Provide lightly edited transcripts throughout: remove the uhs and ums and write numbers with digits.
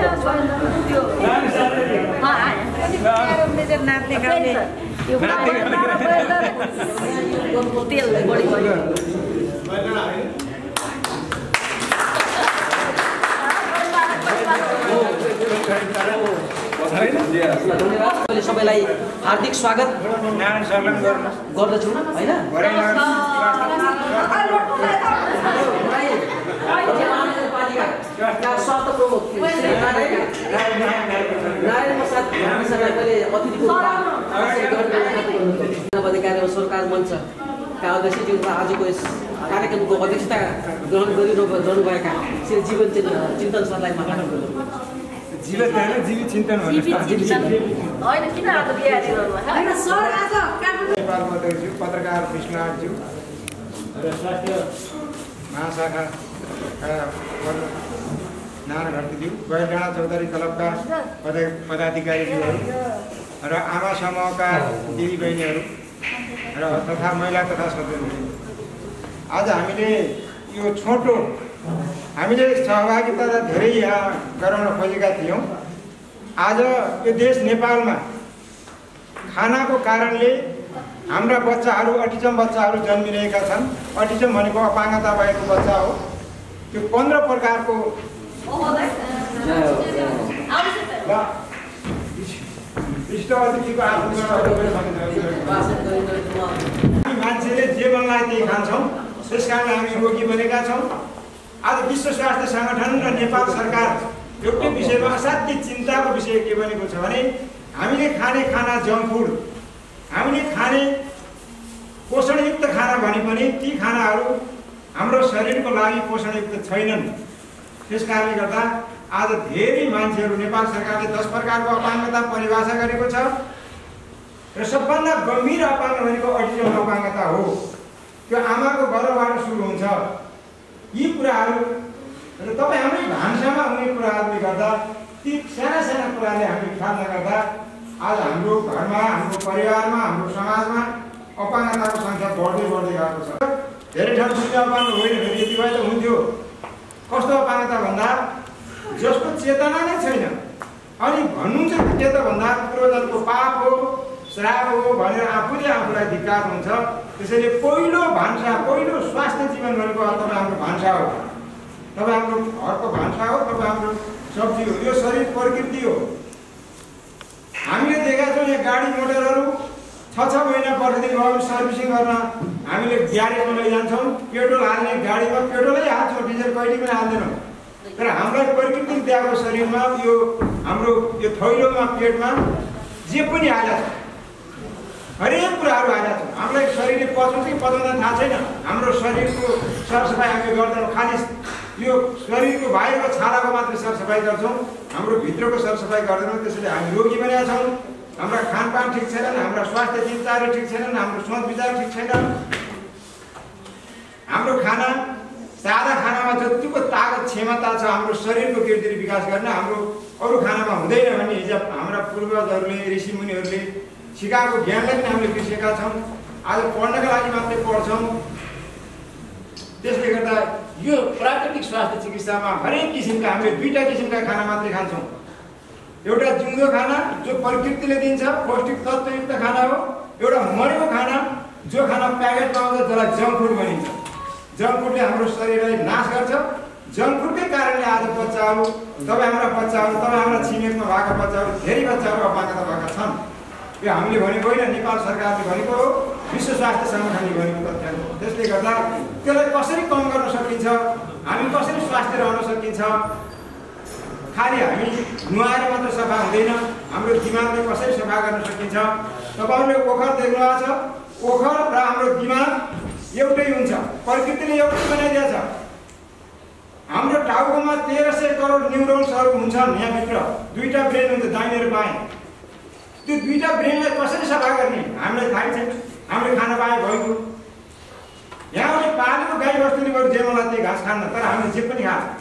सबैलाई हार्दिक स्वागत गर्दछु हैन। अधिकारी सरकार मञ्चका अध्यक्षज्यूको आजको यस कार्यक्रमको अध्यक्षता ग्रहण गरिरहनुभएका श्री जीवन चिन्तन सरलाई माथि जीवित हैन जीवित चिन्तन पत्रकार विश्वनाथज्यू र स्वास्थ्य महाशाखा नारायण घरतीज्यू, गैरडाँडा चौधरी क्लबका पदाधिकारीज्यूहरू र आमा समूहका दिदी बहिनीहरू र तथा महिला तथा सदस्यहरू, आज हामीले यो छोटो हामीले सहभागिता धेरै गराउन खोजेका थियौँ। आज यो देश नेपालमा खानाको कारणले हाम्रा बच्चाहरू अटिजम बच्चाहरू जन्मिरहेका छन्। अटिजम भनेको अपाङ्गता भएको बच्चा हो। त्यो 15 प्रकारको मान्छेले जे मनलाई त्यही खान्छौँ, त्यस कारण हामी रोगी बनेका छौँ। आज विश्व स्वास्थ्य सङ्गठन र नेपाल सरकार एउटै विषयमा असाध्यै चिन्ताको विषय के बनेको छ भने हामीले खाने खाना जङ्क फुड, हामीले खाने पोषणयुक्त खाना भने पनि ती खानाहरू हाम्रो शरीरको लागि पोषणयुक्त छैनन्। त्यस कारणले गर्दा आज धेरै मान्छेहरू, नेपाल सरकारले 10 प्रकारको अपाङ्गता परिभाषा गरेको छ र सबभन्दा गम्भीर अपाङ्ग भनेको अटिजम अपाङ्गता हो। त्यो आमाको गर्भबाट सुरु हुन्छ। यी कुराहरू र तपाईँ हाम्रै भान्सामा हुने कुराहरूले गर्दा ती साना साना कुराले हामी ख्याल नगर्दा आज हाम्रो घरमा, हाम्रो परिवारमा, हाम्रो समाजमा अपाङ्गताको सङ्ख्या बढ्दै गएको छ। धेरै ठाउँ बुझ्ने अपाङ्ग होइन भने यति भए त हुन्थ्यो। कस्तो अपाङ्गता भन्दा जसको चेतना नै छैन, अनि भन्नुहुन्छ के त भन्दा पूर्वजनको पाप हो, श्राप हो भनेर आफूले आफूलाई धिक्कार हुन्छ। त्यसैले पहिलो भान्सा, पहिलो स्वास्थ्य जीवन भनेको तपाईँ हाम्रो भान्सा हो, तपाईँ हाम्रो घरको भान्सा हो, तपाईँ हाम्रो सब्जी हो। यो शरीर प्रकृति हो। हामीले देखेका छौँ यहाँ गाडी मोटरहरू 6 महिना पर्खिदिनु भयो भने सर्भिसिङ गर्न हामीले ग्यारेजमा लैजान्छौँ। पेट्रोल हाल्ने गाडीमा पेट्रोलै हाल्छौँ, डिजल कहिले पनि हाल्दैनौँ। तर हामीलाई प्रकृतिले दिएको शरीरमा यो हाम्रो यो थैलोमा, पेटमा जे पनि हालेको छ, हरेक कुराहरू हालेको छ। हामीलाई शरीरले पचाउँछ कि पचाउँदैन थाहा छैन। हाम्रो शरीरको सरसफाइ हामी गर्दैनौँ, खालि यो शरीरको बाहिरको छालाको मात्रै सरसफाइ गर्छौँ, हाम्रो भित्रको सरसफाइ गर्दैनौँ। त्यसैले हामी रोगी बनेका छौँ। हाम्रा खानपान ठिक छैनन्, हाम्रा स्वास्थ्य दिनचर्या ठिक छैनन्, हाम्रो सोच विचार ठिक छैन। हाम्रो खाना, सादा खानामा जतिको ताकत क्षमता छ हाम्रो शरीरको वृद्धि विकास गर्न, हाम्रो अरू खानामा हुँदैन भन्ने हिजो हाम्रा पूर्वजहरूले, ऋषिमुनिहरूले सिकाएको ज्ञानलाई पनि हामीले बिर्सेका छौँ। आज पढ्नका लागि मात्रै पढ्छौँ। त्यसले गर्दा यो प्राकृतिक स्वास्थ्य चिकित्सामा हरेक किसिमका हामीले 2टा किसिमका खाना मात्रै खान्छौँ। एउटा जिउँदो खाना जो प्रकृतिले दिन्छ, पौष्टिक तत्त्वयुक्त खाना हो। एउटा मरेको खाना, जो खाना प्याकेट पाउँछ, जसलाई जङ्क फुड भनिन्छ। जङ्क फुडले हाम्रो शरीरलाई नाश गर्छ। जङ्क फुडकै कारणले आज बच्चाहरू, तपाईँ हाम्रा बच्चाहरू, तपाईँ हाम्रा छिमेकमा भएका बच्चाहरू, धेरै बच्चाहरू अपाङ्गता भएका छन्। यो हामीले भनेको होइन, नेपाल सरकारले भनेको हो, विश्व स्वास्थ्य सङ्गठनले भनेको तथ्य हो। त्यसले गर्दा त्यसलाई कसरी कम गर्न सकिन्छ, हामी कसरी स्वास्थ्य रहन सकिन्छ, खालि हामी नुहाएर मात्र सफा हुँदैन, हाम्रो दिमागलाई कसरी सफा गर्न सकिन्छ। तपाईँहरूले ओखर देख्नुभएको छ, ओखर र हाम्रो दिमाग एउटै हुन्छ। प्रकृतिले एउटै बनाइदिएछ। हाम्रो टाउकोमा 1300 करोड न्युरोन्सहरू हुन्छन्। यहाँभित्र 2टा ब्रेन हुन्छ, दाहिने र बायाँ। त्यो 2टा ब्रेनलाई कसरी सफा गर्ने हामीलाई थाहै छैन। हामीले खाना पाए भएको, यहाँले पालेको गाई बस्तुले बरु जे मलाई त्यही घाँस खान्न, तर हामीले जे पनि खान्छ।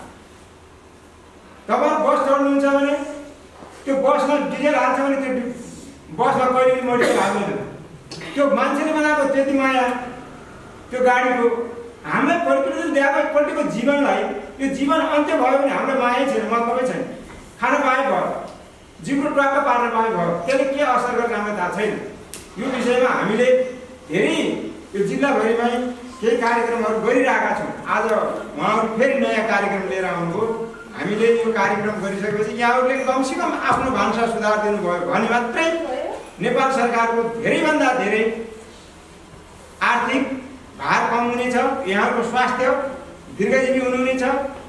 तपाईँ बस चढ्नुहुन्छ भने त्यो बसमा डिजेल हाल्छ भने त्यो बसमा कहिले पनि मोडिफाई हाल्दैन। त्यो मान्छेले बनाएको त्यति माया त्यो गाडीको, हामीलाई प्रकृतिले दिएको एकपल्टको जीवनलाई, यो जीवन अन्त्य भयो भने हामीलाई माया छैन, मतलबै छैन। खान पाए भयो, जिब्रो ट्वाक्क पार्न पाए भयो, त्यसले के असर गर्ने हामीलाई थाहा छैन। यो विषयमा हामीले धेरै यो जिल्लाभरिमै केही कार्यक्रमहरू गरिरहेका छौँ। आज उहाँहरू फेरि नयाँ कार्यक्रम लिएर आउनुभयो। हामीले यो कार्यक्रम गरिसकेपछि यहाँहरूले कमसेकम आफ्नो भान्सा सुधार दिनुभयो भने मात्रै नेपाल सरकारको धेरैभन्दा धेरै आर्थिक भार कम हुनेछ, यहाँहरूको स्वास्थ्य दीर्घजीवी हुनुहुनेछ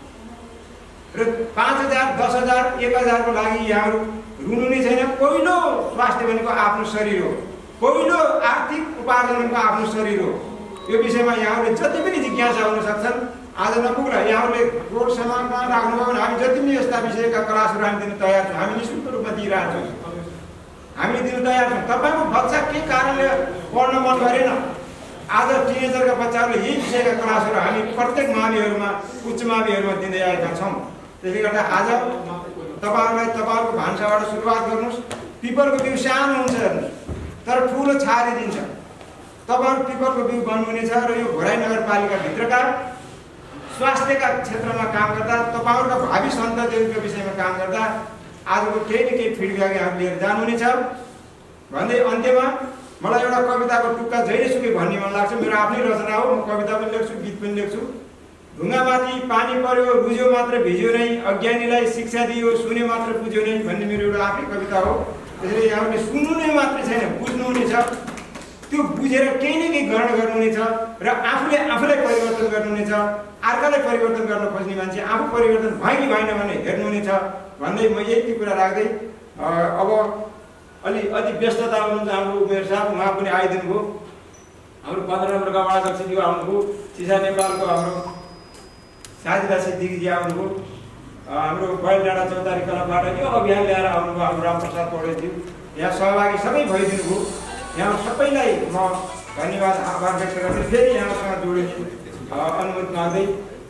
र 5,000, 10,000, 1,000 को लागि यहाँहरू रुनु नै छैन। पहिलो स्वास्थ्य भनेको आफ्नो शरीर हो, पहिलो आर्थिक उपार्जन भनेको आफ्नो शरीर हो। यो विषयमा यहाँहरूले जति पनि जिज्ञासा हुन सक्छन्। आज नपुग्ला यहाँहरूले रोड समाजमा राख्नुभयो भने हामी जति पनि यस्ता विषयका क्लासहरू हामी दिन तयार छौँ, हामी निःशुल्क रूपमा दिइरहेछौँ, हामी दिन तयार छौँ। तपाईँको बच्चा के कारणले पढ्न मन गरेन, आज टिनेजरका बच्चाहरूले यही विषयका क्लासहरू हामी प्रत्येक माविहरूमा उच्च माविहरूमा दिँदै आएका छौँ। त्यसले गर्दा आज तपाईँहरूलाई तपाईँहरूको भान्साबाट सुरुवात गर्नुहोस्। पिपलको बिउ सानो हुन्छ हेर्नुहोस्, तर ठुलो छारी दिन्छ। तपाईँहरू पिपलको बिउ बन्नुहुनेछ र यो घोराई नगरपालिकाभित्रका स्वास्थ्यका क्षेत्रमा काम गर्दा, तपाईँहरूका भावी सन्ततिहरूको विषयमा काम गर्दा आजको केही न केही फिडब्याक यहाँ लिएर जानुहुनेछ भन्दै अन्त्यमा मलाई एउटा कविताको टुक्का जहिलेसुकै भन्ने मन लाग्छ। मेरो आफ्नै रचना हो, म कविता पनि लेख्छु, गीत पनि लेख्छु। ढुङ्गामाथि पानी पर्यो, रुज्यो मात्र भिज्यो नै, अज्ञानीलाई शिक्षा दियो, सुन्यो मात्र बुझ्यो नै भन्ने मेरो एउटा आफ्नै कविता हो। त्यसैले यहाँहरूले सुन्नु नै मात्रै छैन, बुझ्नुहुनेछ, त्यो बुझेर केही न केही ग्रहण गर्नुहुनेछ र आफूलाई परिवर्तन गर्नुहुनेछ। अर्कालाई परिवर्तन गर्न खोज्ने मान्छे आफू परिवर्तन भयो कि भएन भने हेर्नुहुनेछ भन्दै म यति कुरा राख्दै अब अति व्यस्तता हुनुहुन्छ हाम्रो उमेर साहब, उहाँ पनि आइदिनु भयो। हाम्रो 15 नम्बरका वडाध्यक्षज्यू आउनुभयो, चिसा नेपालको हाम्रो साजिदा सिद्दिकीजी आउनुभयो, हाम्रो बैलडाँडा चौतारी कलाबाट यो अभियान ल्याएर आउनुभयो हाम्रो रामप्रसाद पौडेलज्यू, यहाँ सहभागी सबै भइदिनु भयो। यहाँ सबैलाई म धन्यवाद आभार व्यक्त गर्दै फेरि यहाँसँग जोडिने अनुमति माग्दै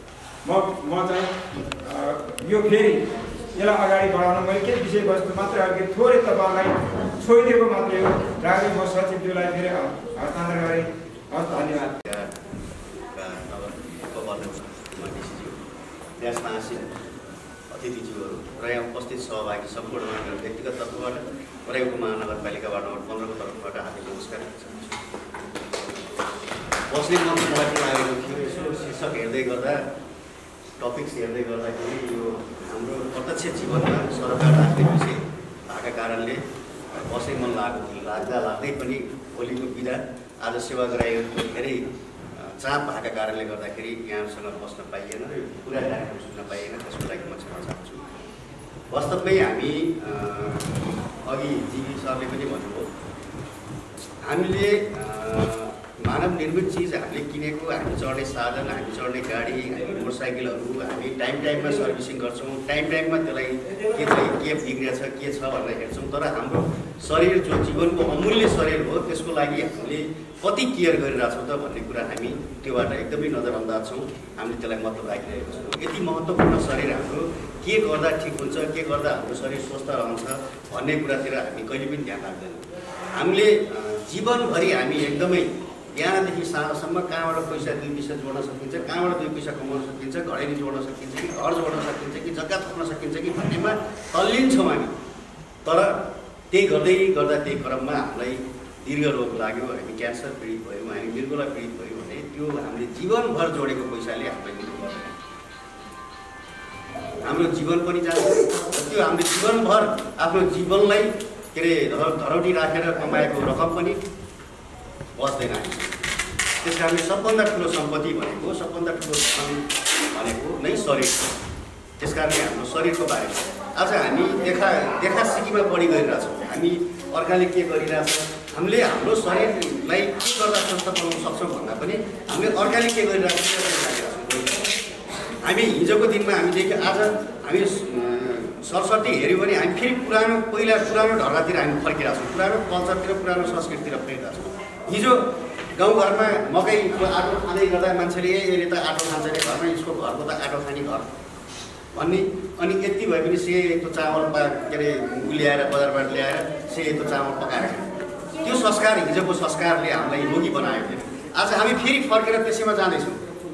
म चाहिँ यो फेरि यसलाई अगाडि बढाउन मैले केही विषयवस्तु मात्रै अघि थोरै तपाईँलाई छोइदिएको मात्रै हो राख्दै म सचिवज्यूलाई फेरि हस्तान्तरण गरेँ। हस्, धन्यवाद। त्यसमा आसीन अतिथिज्यूहरू र यहाँ उपस्थित सहभागी सम्पूर्ण व्यक्तिगत तर्फबाट घोराई उपमहानगरपालिका वार्ड नम्बर 15 को तर्फबाट हार्दिक नमस्कार चाहन्छु। बस्ने मन लागेको थियो, यसो शीर्षक हेर्दै गर्दा, टपिक्स हेर्दै गर्दाखेरि यो हाम्रो प्रत्यक्ष जीवनमा सरकार राख्ने विषय भएका कारणले बस्ने मन लाग्दै पनि भोलिको बिदा आज सेवाग्राहीहरूको धेरै चाप भएका कारणले गर्दाखेरि यहाँसँग बस्न पाइएन, पुरा कार्यक्रम सुन्न पाइएन, त्यसको लागि म क्षमा चाहन्छु। वास्तवमै हामी अघि जीवी सरले पनि भन्नुभयो, हामीले मानव निर्मित चिज हामीले किनेको, हामी चढ्ने साधन, हामी चढ्ने गाडी, हामी मोटरसाइकलहरू हामी टाइममा सर्भिसिङ गर्छौँ, टाइममा त्यसलाई के बिग्रिएछ के छ भनेर हेर्छौँ। तर हाम्रो शरीर जो जीवनको अमूल्य शरीर हो त्यसको लागि हामीले कति केयर गरिरहेछौँ त भन्ने कुरा हामी त्योबाट एकदमै नजरअन्दाज छौँ। हामीले त्यसलाई मतलब राखिरहेको छौँ। यति महत्त्वपूर्ण शरीर हाम्रो के गर्दा ठिक हुन्छ, के गर्दा हाम्रो शरीर स्वस्थ रहन्छ भन्ने कुरातिर हामी कहिले पनि ध्यान राख्दैनौँ। हामीले जीवनभरि हामी एकदमै बिहानदेखि साँझसम्म कहाँबाट पैसा 2 पैसा जोड्न सकिन्छ, कहाँबाट 2 पैसा कमाउन सकिन्छ, घडेरी जोड्न सकिन्छ कि घर जोड्न सकिन्छ कि जग्गा थप्न सकिन्छ कि भन्नेमा तल्लीन छौँ हामी। तर त्यही गर्दै गर्दा त्यही क्रममा हामीलाई दीर्घ रोग लाग्यो, हामी क्यान्सर पीडित भयौँ, हामी मृगुला पीडित भयौँ भने त्यो हामीले जीवनभर जोडेको पैसाले हामीलाई दिनु पर्दैन, हाम्रो जीवन पनि जान्छ। त्यो हामीले जीवनभर आफ्नो जीवनलाई के अरे धरौटी राखेर कमाएको रकम पनि बस्दैन। त्यस कारणले सबभन्दा ठुलो सम्पत्ति भनेको, सबभन्दा ठुलो धन भनेको नै शरीर हो। त्यस कारणले हाम्रो शरीरको बारेमा आज हामी देखा सिकीमा बढी गरिरहेछौँ। हामी अर्काले के गरिरहेछ, हामीले हाम्रो शरीरलाई के गर्दा स्वस्थ बनाउन सक्छौँ भन्दा पनि हामीले अर्काले के गरिरहेको हामी हिजोको दिनमा हामीदेखि आज हामी सरस्वती हेऱ्यौँ भने हामी फेरि पुरानो ढर्कातिर हामी फर्किरहेछौँ, पुरानो कल्चरतिर, पुरानो संस्कृतितिर फर्किरहेछौँ। हिजो गाउँघरमा मकैको आटो खाँदै गर्दा मान्छेले यसले त आटो खान्छ अरे, घरमा यसको घरको त आटो खाने घर भन्ने, अनि यति भए पनि सेतो चामल के अरे ल्याएर बजारबाट ल्याएर सेतो चामल पकाएर खाने, त्यो संस्कार हिजोको संस्कारले हामीलाई रोगी बनायो। आज हामी फेरि फर्केर त्यसैमा जाँदैछौँ।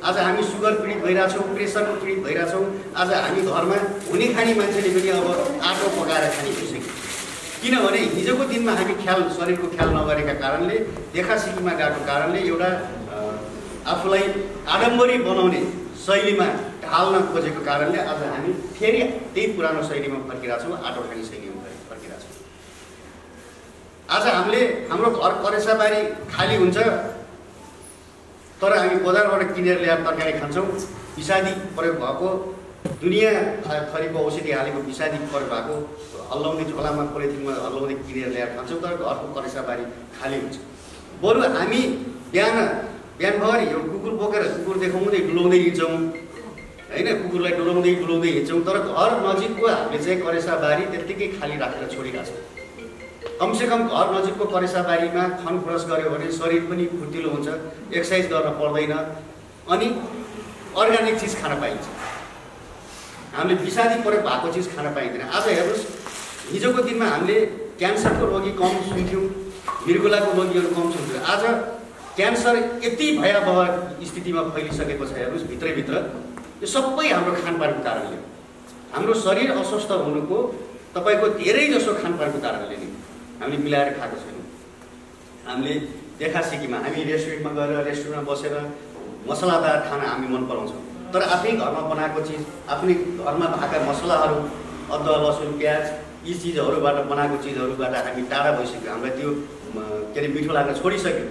आज हामी सुगर पीडित भइरहेछौँ, प्रेसरको पीडित भइरहेछौँ। आज हामी घरमा हुने खाने मान्छेले पनि अब आटो पकाएर खाने भइसक्यो। किनभने हिजोको दिनमा हामी शरीरको ख्याल नगरेका कारणले, देखासिकीमा गएको कारणले एउटा आफूलाई आडम्बरी बनाउने शैलीमा ढाल्न खोजेको कारणले आज हामी फेरि त्यही पुरानो शैलीमा फर्किरहेछौँ, आटो खाने शैलीमा फर्किरहेछौँ। आज हाम्रो घर करेसाबारी खाली हुन्छ, तर हामी बजारबाट किनेर ल्याएर तरकारी खान्छौँ। विषादी प्रयोग भएको, दुनियाँ थरीको औषधि हालेको विषादी प्रयोग भएको हल्लाउँदै झोलामा पोलिथिनमा हल्लाउँदै किनेर ल्याएर खान्छौँ, तर घरको करेसाबारी खाली हुन्छ। बरु हामी बिहानभरि यो कुकुर बोकेर कुकुर देखाउँदै डुलाउँदै हिँड्छौँ होइन, कुकुरलाई डुलाउँदै हिँड्छौँ, तर घर नजिकको हामीले चाहिँ करेसाबारी त्यत्तिकै खाली राखेर छोडिरहेछौँ। कमसेकम घर नजिकको करेसाबारीमा खनखुरस गऱ्यो भने शरीर पनि फुर्तिलो हुन्छ, एक्सर्साइज गर्न पर्दैन, अनि अर्ग्यानिक चिज खान पाइन्छ। हामीले विषादी प्रयोग भएको चिज खान पाइँदैन। आज हेर्नुहोस्, हिजोको दिनमा हामीले क्यान्सरको रोगी कम सुन्थ्यौँ, मृगुलाको रोगीहरू कम सुन्थ्यौँ। आज क्यान्सर यति भयावह स्थितिमा फैलिसकेको छ। हेर्नुहोस् भित्रैभित्र यो सबै हाम्रो खानपानको कारणले, हाम्रो शरीर अस्वस्थ हुनुको तपाईँको धेरै जसो खानपानको कारणले नै हामीले मिलाएर खाएको छैनौँ। हामीले देखासिकीमा हामी रेस्टुरेन्टमा गएर रेस्टुरेन्टमा बसेर मसलादार खाना हामी मन पराउँछौँ, तर आफ्नै घरमा बनाएको चिज, आफ्नै घरमा भएका मसलाहरू, अदुवा लसुन प्याज यी चिजहरूबाट बनाएको चिजहरूबाट हामी टाढा भइसक्यो। हामीलाई त्यो के अरे मिठो लाग्न छोडिसक्यो।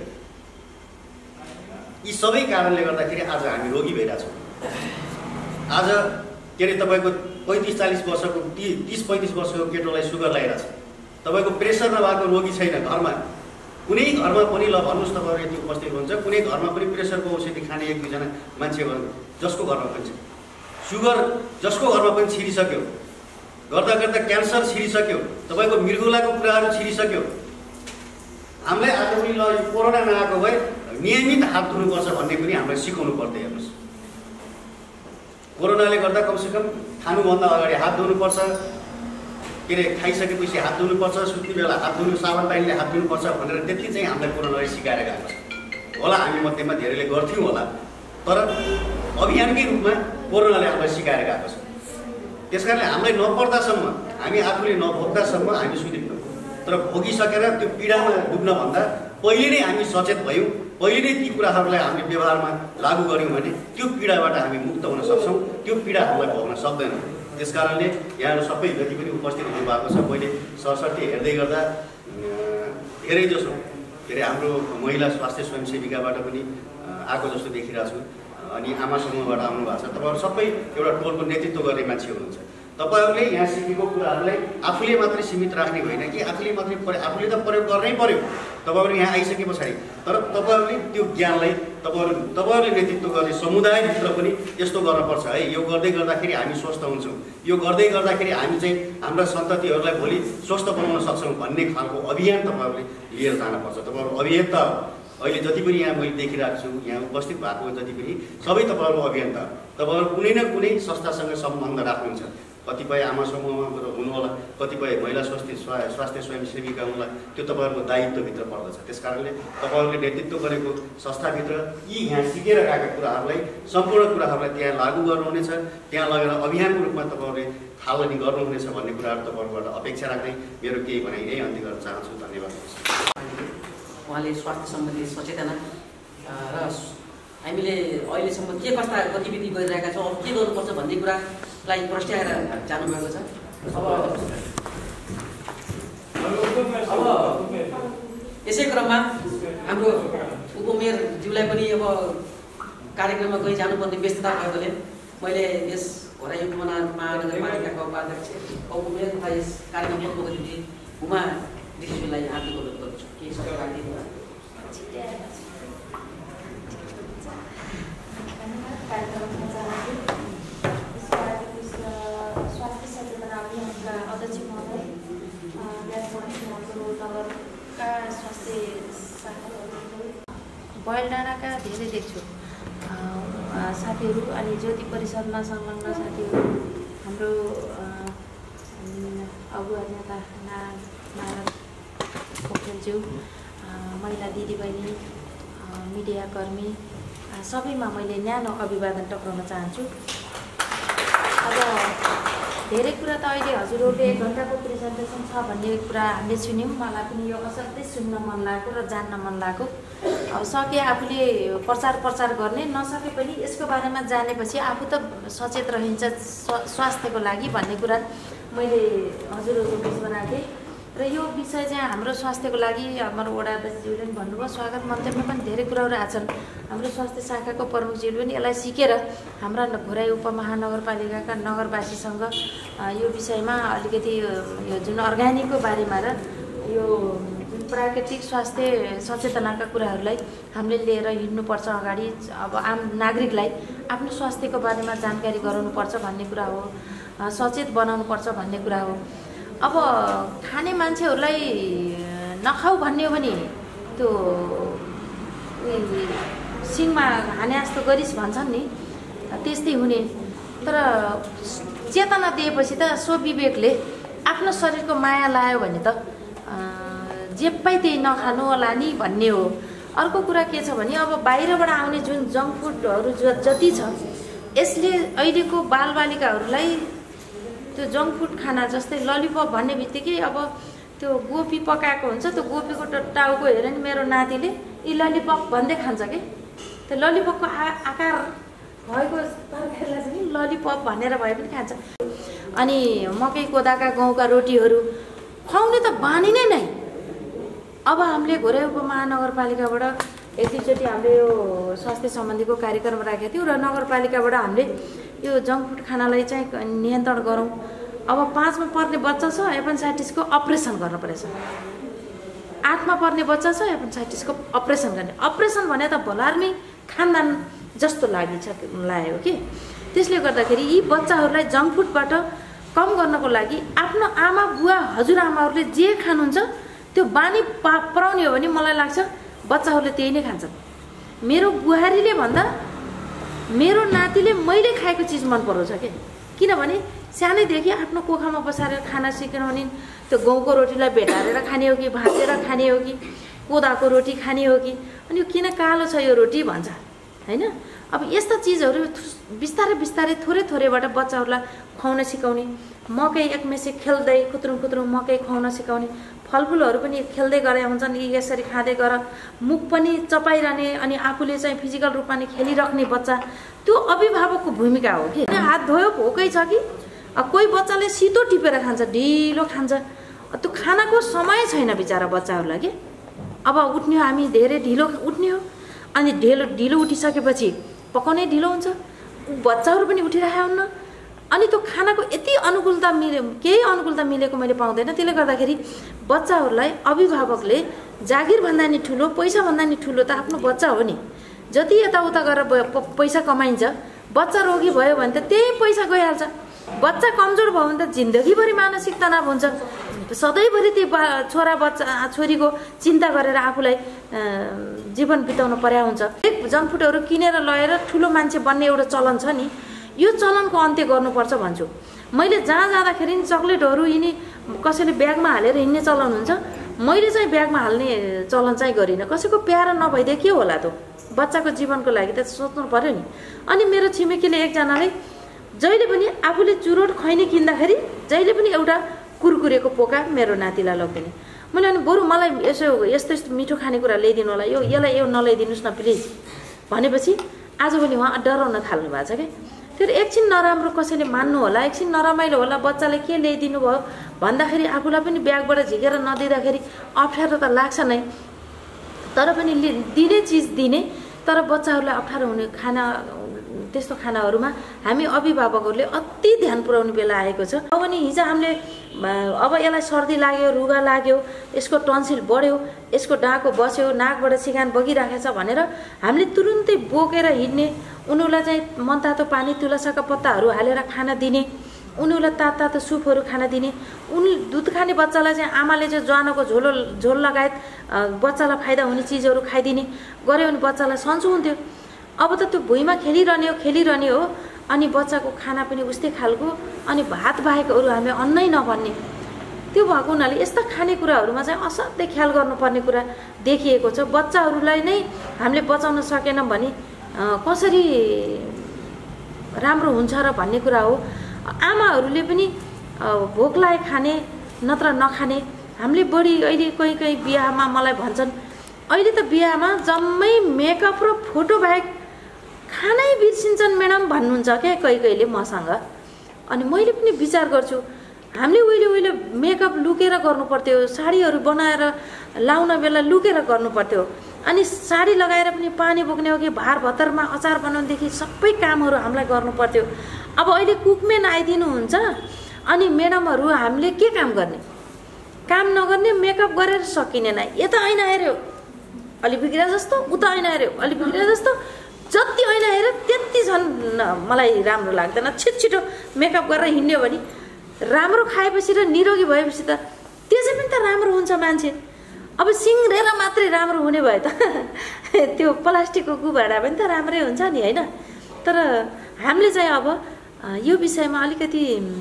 यी सबै कारणले गर्दाखेरि आज हामी रोगी भइरहेछौँ। आज के अरे तपाईँको 35-40 वर्षको 30-35 वर्षको केटोलाई सुगर लागिरहेछ, तपाईँको प्रेसर नभएको रोगी छैन घरमा। कुनै घरमा पनि ल भन्नुहोस् तपाईँहरू यति उपस्थित हुन्छ, कुनै घरमा पनि प्रेसरको औषधि खाने 1-2 मान्छे जसको घरमा पनि छ, सुगर जसको घरमा पनि छिरिसक्यो, गर्दा गर्दा क्यान्सर छिरिसक्यो, तपाईँको मृगुलाको कुराहरू छिरिसक्यो। हामीलाई आज पनि ल यो कोरोना नआएको भए नियमित हात धुनुपर्छ भन्ने पनि हामीलाई सिकाउनु पर्दै। हेर्नुहोस्, कोरोनाले गर्दा कमसेकम खानुभन्दा अगाडि हात धुनुपर्छ, के अरे खाइसकेपछि हात धुनुपर्छ, सुत्ने बेला हात धुनु, साबुन पानीले हात धुनुपर्छ भनेर त्यति चाहिँ हामीलाई कोरोनाले सिकाएर गएको छ होला। हामी मध्येमा धेरैले गर्थ्यौँ होला, तर अभियानकै रूपमा कोरोनाले हामीलाई सिकाएर गएको छ। त्यस कारणले हामीलाई नपर्दासम्म, हामी आफूले नभोग्दासम्म हामी सुनिदैनौँ। तर भोगिसकेर त्यो पीडामा डुब्नभन्दा पहिले नै हामी सचेत भयौँ, पहिले नै ती कुराहरूलाई हामीले व्यवहारमा लागू गऱ्यौँ भने त्यो पीडाबाट हामी मुक्त हुन सक्छौँ, त्यो पीडा हामीलाई भोग्न सक्दैनौँ। त्यस कारणले यहाँहरू सबै जति पनि उपस्थित हुनुभएको छ, मैले सरसर्ती हेर्दै गर्दा धेरै जसो के अरे हाम्रो महिला स्वास्थ्य स्वयंसेविकाबाट पनि आएको जस्तो देखिरहेको छु, अनि आमा समूहबाट आउनुभएको छ। तपाईँहरू सबै एउटा टोलको नेतृत्व गर्ने मान्छे हुनुहुन्छ। तपाईँहरूले यहाँ सिकेको कुराहरूलाई आफूले मात्रै सीमित राख्ने होइन कि आफूले त प्रयोग गर्नै पर्यो तपाईँहरू यहाँ आइसके पछाडि, तर तपाईँहरूले त्यो ज्ञानलाई तपाईँहरूले नेतृत्व गर्ने समुदायभित्र पनि यस्तो गर्नुपर्छ है, यो गर्दै गर्दाखेरि हामी स्वस्थ हुन्छौँ, यो गर्दै गर्दाखेरि हामी चाहिँ हाम्रा सन्ततिहरूलाई भोलि स्वस्थ बनाउन सक्छौँ भन्ने खालको अभियान तपाईँहरूले लिएर जानुपर्छ। तपाईँहरू अभियन्ता अहिले जति पनि यहाँ मैले देखिरहेको छु, यहाँ उपस्थित भएको जति पनि सबै तपाईँहरू अभियन्ता, तपाईँहरू कुनै न कुनै संस्थासँग सम्बन्ध राख्नुहुन्छ। कतिपय आमा समूहमा हुनुहोला, कतिपय महिला स्वास्थ्य स्वयंसेविका हुनुला, त्यो तपाईँहरूको दायित्वभित्र पर्दछ। त्यस कारणले तपाईँहरूले नेतृत्व गरेको संस्थाभित्र यी यहाँ सिकेर गएका कुराहरूलाई, सम्पूर्ण कुराहरूलाई त्यहाँ लागू गर्नुहुनेछ, त्यहाँ लगेर अभियानको रूपमा तपाईँहरूले थालनी गर्नुहुनेछ भन्ने कुराहरू तपाईँहरूबाट अपेक्षा राख्दै मेरो केही भनाइ यही अन्त्य गर्न चाहन्छु। धन्यवाद। उहाँले स्वास्थ्य सम्बन्धी सचेतना र हामीले अहिलेसम्म के कस्ता गतिविधि गरिरहेका छौँ, अब के गर्नुपर्छ भन्ने कुरालाई प्रस्ट्याएर जानुभएको छ। अब यसै क्रममा हाम्रो उपमेयरज्यूलाई पनि अब कार्यक्रममा गई जानुपर्ने व्यस्तता भएकोले मैले यस घराइ महानगरपालिकाका उपाध्यक्ष उपमेयर तथा यस कार्यक्रमको मुख्य अतिथि उमा ऋषिज्यूलाई हार्दिक अनुरोध गर्छु। केही समय राखिदिनु। स्वास्थ्य सचेतना अभियानका अध्यक्ष महोदय, नगरका स्वास्थ्य बयलडाँडाका धेरै देख्छु साथीहरू अनि ज्योति परिषदमा संलग्न साथीहरू, हाम्रो अगुवा नेता नारायण पोखरेलज्यू, महिला दिदीबहिनी, मिडियाकर्मी, सबैमा मैले न्यानो अभिवादन टक्राउन चाहन्छु। अब धेरै कुरा त अहिले हजुरहरूले 1 घन्टाको प्रेजेन्टेसन छ भन्ने कुरा हामीले सुन्यौँ। मलाई पनि यो असाध्यै सुन्न मन लागेको र जान्न मन लागेको। अब सके आफूले प्रचार गर्ने, नसके पनि यसको बारेमा जानेपछि आफू त सचेत रहन्छ स्वास्थ्यको लागि भन्ने कुरा मैले हजुरहरूको बिचमा राखेँ। र यो विषय चाहिँ हाम्रो स्वास्थ्यको लागि हाम्रो वडा अध्यक्षज्यूले पनि भन्नुभयो, स्वागत मन्तव्यमा पनि धेरै कुराहरू आछन्। हाम्रो स्वास्थ्य शाखाको प्रमुखज्यूले पनि यसलाई सिकेर हाम्रा घोराई उपमहानगरपालिकाका नगरवासीसँग यो विषयमा अलिकति यो जुन अर्ग्यानिकको बारेमा र यो जुन प्राकृतिक स्वास्थ्य सचेतनाका कुराहरूलाई हामीले लिएर हिँड्नुपर्छ अगाडि। अब आम नागरिकलाई आफ्नो स्वास्थ्यको बारेमा जानकारी गराउनुपर्छ भन्ने कुरा हो, सचेत बनाउनुपर्छ भन्ने कुरा हो। अब खाने मान्छेहरूलाई नखाऊ भन्ने हो भने त्यो सिङमा हाने जस्तो गरिस् भन्छन् नि, त्यस्तै हुने। तर चेतना दिएपछि त स्वविवेकले आफ्नो शरीरको माया लायो भने त जे पाइ त्यही नखानु होला नि भन्ने हो। अर्को कुरा के छ भने अब बाहिरबाट आउने जुन जङ्क फुडहरू जति छ यसले अहिलेको बालबालिकाहरूलाई त्यो जङ्क फुड खाना जस्तै ललिपप भन्ने बित्तिकै अब त्यो गोपी पकाएको हुन्छ, त्यो गोपीको टाउको हेरेर नि मेरो नातिले यी ललिपप भन्दै खान्छ कि त्यो ललिपपको आकार भएको तरकारीलाई चाहिँ ललिपप भनेर भए पनि खान्छ। अनि मकै कोदाका गहुँका रोटीहरू खुवाउने त बानी नै। अब हामीले घोराई उपमहानगरपालिकाबाट एक दुईचोटि हामीले यो स्वास्थ्य सम्बन्धीको कार्यक्रम राखेको थियौँ र नगरपालिकाबाट हामीले यो जङ्क फुड खानालाई चाहिँ नियन्त्रण गरौँ। अब 5 मा पर्ने बच्चा छ एपेन्डाइटिसको अपरेसन गर्नु परेछ, 8 मा पर्ने बच्चा छ एपेन्डाइटिसको अपरेसन गर्ने। अपरेसन भने त भलार्मी खानदान जस्तो लाग्यो कि। त्यसले गर्दाखेरि यी बच्चाहरूलाई जङ्क फुडबाट कम गर्नको लागि आफ्नो आमा बुवा हजुरआमाहरूले जे खानुहुन्छ त्यो बानी पराउने हो भने मलाई लाग्छ बच्चाहरूले त्यही नै खान्छन्। मेरो बुहारीले भन्दा मेरो नातिले मैले खाएको चिज मन पराउँछ के, किनभने सानैदेखि आफ्नो कोखामा बसाएर खाना सिक्नु भने त्यो गहुँको रोटीलाई भेटारेर खाने हो कि भाँचेर खाने हो कि कोदाको रोटी खाने हो कि, अनि यो किन कालो छ यो रोटी भन्छ हैन। अब यस्ता चिजहरू बिस्तारै बिस्तारै थोरैबाट बच्चाहरूलाई खुवाउन सिकाउने। मकै एकमेसे खेल्दै खुत्रुङ मकै खुवाउन सिकाउने। फलफुलहरू पनि खेल्दै गरे हुन्छन्, यसरी खाँदै गर, मुख पनि चपाइरहने अनि आफूले चाहिँ फिजिकल रूपमा नै खेलिराख्ने बच्चा, त्यो अभिभावकको भूमिका हो कि। हात धोयो भोकै छ कि, कोही बच्चाले सितो टिपेर खान्छ, ढिलो खान्छ, त्यो खानाको समय छैन बिचारा बच्चाहरूलाई कि। अब उठ्ने हो हामी धेरै ढिलो उठ्ने हो, अनि ढिलो उठिसकेपछि पकाउने ढिलो हुन्छ, बच्चाहरू पनि उठिरहेका हुन्न, अनि त्यो खानाको यति केही अनुकूलता मिलेको मैले पाउँदैन। त्यसले गर्दाखेरि बच्चाहरूलाई अभिभावकले जागिर भन्दा नि ठुलो, पैसा भन्दा नि ठुलो त आफ्नो बच्चा हो नि। जति यताउता गरेर पैसा कमाइन्छ, बच्चा रोगी भयो भने त त्यही पैसा गइहाल्छ। बच्चा कमजोर भयो भने त जिन्दगीभरि मानसिक तनाव हुन्छ, सधैँभरि त्यो छोरीको चिन्ता गरेर आफूलाई जीवन बिताउन पर्या हुन्छ। जङ्क फुडहरू किनेर लगेर ठुलो मान्छे बन्ने एउटा चलन छ नि, यो चलनको अन्त्य गर्नुपर्छ भन्छु। मैले जहाँ जाँदाखेरि नि चक्लेटहरू यिनी कसैले ब्यागमा हालेर हिँड्ने चलन हुन्छ, मैले चाहिँ ब्यागमा हाल्ने चलन चाहिँ गरिनँ। कसैको प्यारो नभइदिए के होला त, बच्चाको जीवनको लागि त सोच्नु पर्यो नि। अनि मेरो छिमेकीले एकजनाले जहिले पनि आफूले चुरोट खैनी किन्दाखेरि जहिले पनि एउटा कुरकुरेको पोका मेरो नातिलाई लग्दैन। मैले अनि बरु मलाई यस्तो मिठो खानेकुरा ल्याइदिनु होला, यसलाई यो नल्याइदिनुहोस् न प्लिज भनेपछि आजभोलि उहाँ डराउन थाल्नु भएको छ क्या। त्यो एकछिन नराम्रो कसैले मान्नु होला, एकछिन नरमाइलो होला, बच्चाले के ल्याइदिनु भयो भन्दाखेरि आफूलाई पनि ब्यागबाट झिकेर नदिँदाखेरि अप्ठ्यारो त लाग्छ नै। तर पनि दिने चिज दिने, तर बच्चाहरूलाई अप्ठ्यारो हुने त्यस्तो खानाहरूमा हामी अभिभावकहरूले अति ध्यान पुर्याउने बेला आएको छ। अब नि हिजो हामीले अब यसलाई सर्दी लाग्यो, रुगा लाग्यो, यसको टन्सिल बढ्यो, यसको डाको बस्यो, नाकबाट सिगान बगिराखेको छ भनेर हामीले तुरुन्तै बोकेर हिँड्ने, उनीहरूलाई चाहिँ मनतातो पानी तुलसाका पत्ताहरू हालेर खाना दिने, उनीहरूलाई तातो सुपहरू खाना दिने। दुध खाने बच्चालाई चाहिँ आमाले चाहिँ ज्वानोको झोल लगायत बच्चालाई फाइदा हुने चिजहरू खाइदिने गऱ्यो भने बच्चालाई सन्चो हुन्थ्यो। अब त त्यो भुइँमा खेलिरहने हो, अनि बच्चाको खाना पनि उस्तै खालको, अनि भात बाहेक अरू हामी अन्नै नभन्ने। त्यो भएको हुनाले यस्ता खानेकुराहरूमा चाहिँ असाध्यै ख्याल गर्नुपर्ने कुरा देखिएको छ। बच्चाहरूलाई नै हामीले बचाउन सकेनौँ भने कसरी राम्रो हुन्छ र भन्ने कुरा हो। आमाहरूले पनि भोक लागे खाने नत्र नखाने। हामीले बढी अहिले कहीँ बिहामा मलाई भन्छन् अहिले त बिहामा जम्मै मेकअप र फोटो बाहेक खानै बिर्सिन्छन् म्याडम भन्नुहुन्छ क्या कहीले मसँग। अनि मैले पनि विचार गर्छु हामीले उहिले मेकअप लुकेर गर्नु पर्थ्यो, साडीहरू बनाएर लाउन बेला लुकेर गर्नु पर्थ्यो। अनि साडी लगाएर पनि पानी बोक्ने हो कि भार भत्तरमा अचार बनाउनेदेखि सबै कामहरू हामीलाई गर्नु पर्थ्यो। अब अहिले कुकमेन आइदिनुहुन्छ अनि म्याडमहरू हामीले के काम गर्ने? काम नगर्ने, मेकअप गरेर सकिनेन। यता ऐना हेऱ्यो अलि बिग्रिया जस्तो, उता ऐना हेऱ्यो अलि बिग्रिया जस्तो, जति ऐना हेऱ्यो त्यति झन् मलाई राम्रो लाग्दैन। छिटो मेकअप गरेर हिँड्यो भने राम्रो खाएपछि र निरोगी भएपछि त त्यसै पनि त राम्रो हुन्छ मान्छे। अब सिङ्गरेर मात्रै राम्रो हुने भयो त त्यो प्लास्टिकको गुबाडा पनि त राम्रै हुन्छ नि होइन। तर हामीले चाहिँ अब यो विषयमा अलिकति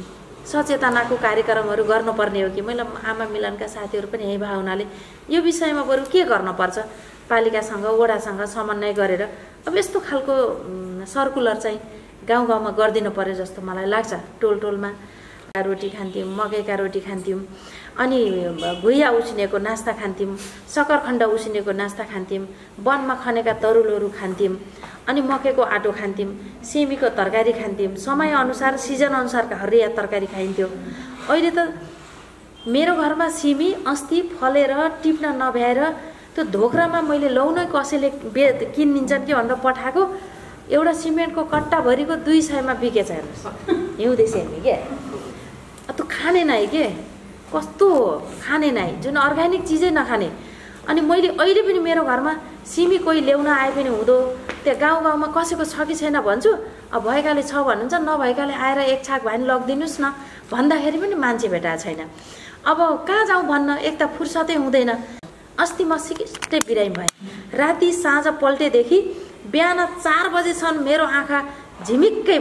सचेतनाको कार्यक्रमहरू गर्नुपर्ने हो कि मैले आमा मिलनका साथीहरू पनि यहीँ भए हुनाले यो विषयमा बरु के गर्नुपर्छ पालिकासँग वडासँग समन्वय गरेर अब यस्तो खालको सर्कुलर चाहिँ गाउँ गाउँमा गरिदिनु पर्यो जस्तो मलाई लाग्छ। टोलमा रोटी खान्थ्यौँ, मकैका रोटी खान्थ्यौँ, अनि भुइँया उसिनेको नास्ता खान्थ्यौँ, सकरखण्ड उसिनेको नास्ता खान्थ्यौँ, वनमा खनेका तरुलहरू खान्थ्यौँ, अनि मकैको आटो खान्थ्यौँ, सिमीको तरकारी खान्थ्यौँ। समयअनुसार सिजनअनुसारका हरिया तरकारी खाइन्थ्यो। अहिले त मेरो घरमा सिमी अस्ति फलेर टिप्न नभ्याएर त्यो धोक्रामा मैले लौनै कसैले किनिदिन्छन् कि भनेर पठाएको एउटा सिमेन्टको कट्टाभरिको 200 बिकेछ हेर्नुहोस्। हिउँदे सेमी के त्यो खाने नाइ के कस्तो खाने नाइ, जुन अर्ग्यानिक चिजै नखाने। अनि मैले अहिले पनि मेरो घरमा सिमी कोही ल्याउन आए पनि हुँदो त्यो गाउँमा कसैको छ कि छैन भन्छु। अब भएकाले छ भन्नुहुन्छ, नभएकाले आएर एक छाक भाइन लगिदिनुहोस् न भन्दाखेरि पनि मान्छे भेटाएको छैन। अब कहाँ जाउँ भन्न, एक त फुर्सदै हुँदैन। अस्ति म सिकिस्टे बिरामी भएँ, राति साँझ पल्टेदेखि बिहान 4 बजेसम्म मेरो आँखा झिमिक्कै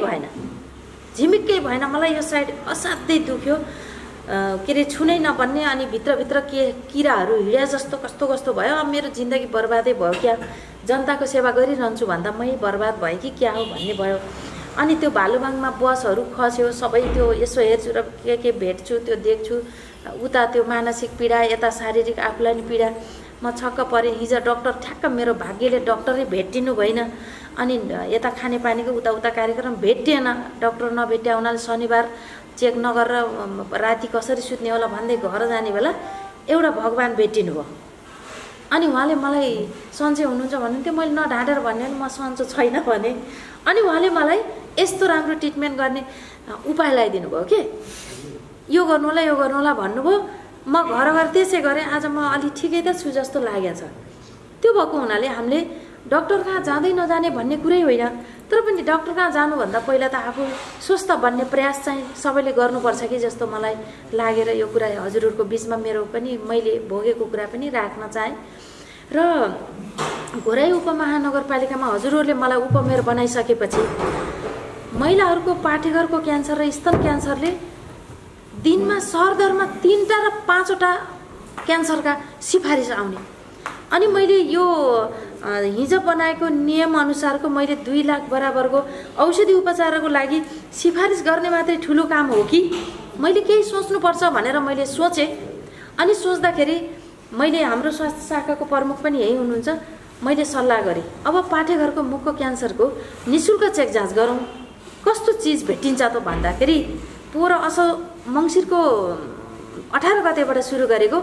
भएन। मलाई यो साइड असाध्यै दुख्यो, के अरे छुनै नभन्ने। अनि भित्रभित्र के किराहरू हिँड्या जस्तो कस्तो भयो। अब मेरो जिन्दगी बर्बादै भयो क्या, जनताको सेवा गरिरहन्छु भन्दा मै बर्बाद भयो कि क्या हो भन्ने भयो। अनि त्यो भालुबाङमा बसहरू खस्यो, सबै त्यो यसो हेर्छु र के भेट्छु त्यो देख्छु। उता त्यो मानसिक पीडा, यता शारीरिक आफूलाई नि पीडा। म छक्क परेँ। हिजो डक्टर ठ्याक्क मेरो भाग्यले डक्टरै भेटिनु भएन। अनि यता खानेपानीको उता कार्यक्रम भेटिएन, डक्टर नभेट्या हुनाले शनिबार चेक नगरेर राति कसरी सुत्ने होला भन्दै घर जाने बेला एउटा भगवान भेटिनु भयो। अनि उहाँले मलाई सन्चै हुनुहुन्छ भन्नुहुन्थ्यो। मैले नढाँटेर भन्ने म सन्चो छैन भने। अनि उहाँले मलाई यस्तो राम्रो ट्रिटमेन्ट गर्ने उपाय लगाइदिनु भयो के, यो गर्नु होला भन्नुभयो। म घर त्यसै गरेँ। आज म अलि ठिकै त छु जस्तो लागेको छ। त्यो भएको हुनाले हामीले डक्टर कहाँ जाँदै नजाने भन्ने कुरै होइन, तर पनि डक्टर कहाँ जानुभन्दा पहिला त आफू स्वस्थ बन्ने प्रयास चाहिँ सबैले गर्नुपर्छ कि जस्तो मलाई लागेर यो कुरा हजुरहरूको बिचमा मेरो पनि मैले भोगेको कुरा पनि राख्न चाहेँ। र घोराई उपमहानगरपालिकामा हजुरहरूले मलाई उपमेयर बनाइसकेपछि महिलाहरूको पाठेघरको क्यान्सर र स्तन क्यान्सरले दिनमा सरदरमा 3टा र 5वटा क्यान्सरका सिफारिस आउने। अनि मैले यो हिजो बनाएको नियम अनुसारको मैले 2 लाख बराबरको औषधि उपचारको लागि सिफारिस गर्ने मात्रै ठुलो काम हो कि मैले केही सोच्नुपर्छ भनेर मैले सोचेँ। अनि सोच्दाखेरि मैले हाम्रो स्वास्थ्य शाखाको प्रमुख पनि यही हुनुहुन्छ, मैले सल्लाह गरेँ अब पाठेघरको मुखको क्यान्सरको निःशुल्क चेक जाँच गरौँ। कस्तो चिज भेटिन्छ त भन्दाखेरि पोहोर असो मङ्सिरको 18 गतेबाट सुरु गरेको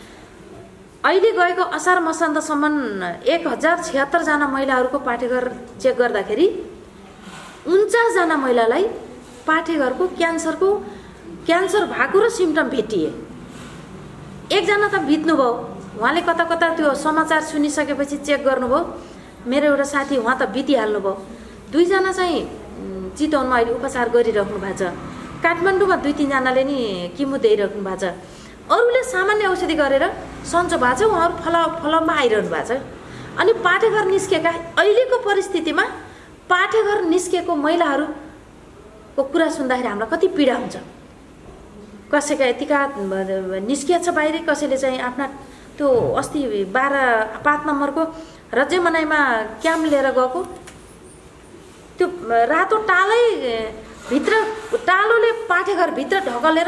अहिले गएको असार मसान्तसम्म 1076 जना महिलाहरूको पाठेघर चेक गर्दाखेरि 49 जना महिलालाई पाठेघरको क्यान्सर भएको र सिम्टम भेटिए। एकजना त बित्नुभयो, उहाँले कता त्यो समाचार सुनिसकेपछि चेक गर्नुभयो। मेरो एउटा साथी उहाँ त बितिहाल्नुभयो। 2 जना चाहिँ चितवनमा अहिले उपचार गरिराख्नु भएको छ। काठमाडौँमा 2-3 जनाले नि किमो दिइराख्नु भएको छ। अरूले सामान्य औषधि गरेर सन्चो भएको छ, उहाँहरू फलममा आइरहनु भएको छ। अनि पाठेघर निस्केका अहिलेको परिस्थितिमा पाठेघर निस्केको महिलाहरूको कुरा सुन्दाखेरि हामीलाई कति पीडा हुन्छ। कसैका यतिका निस्किया छ बाहिर, कसैले चाहिँ आफ्ना त्यो अस्ति 5 नम्बरको रजे मनाइमा क्याम्प लिएर गएको त्यो रातो टालै भित्र टालोले पाठेघरभित्र ढकलेर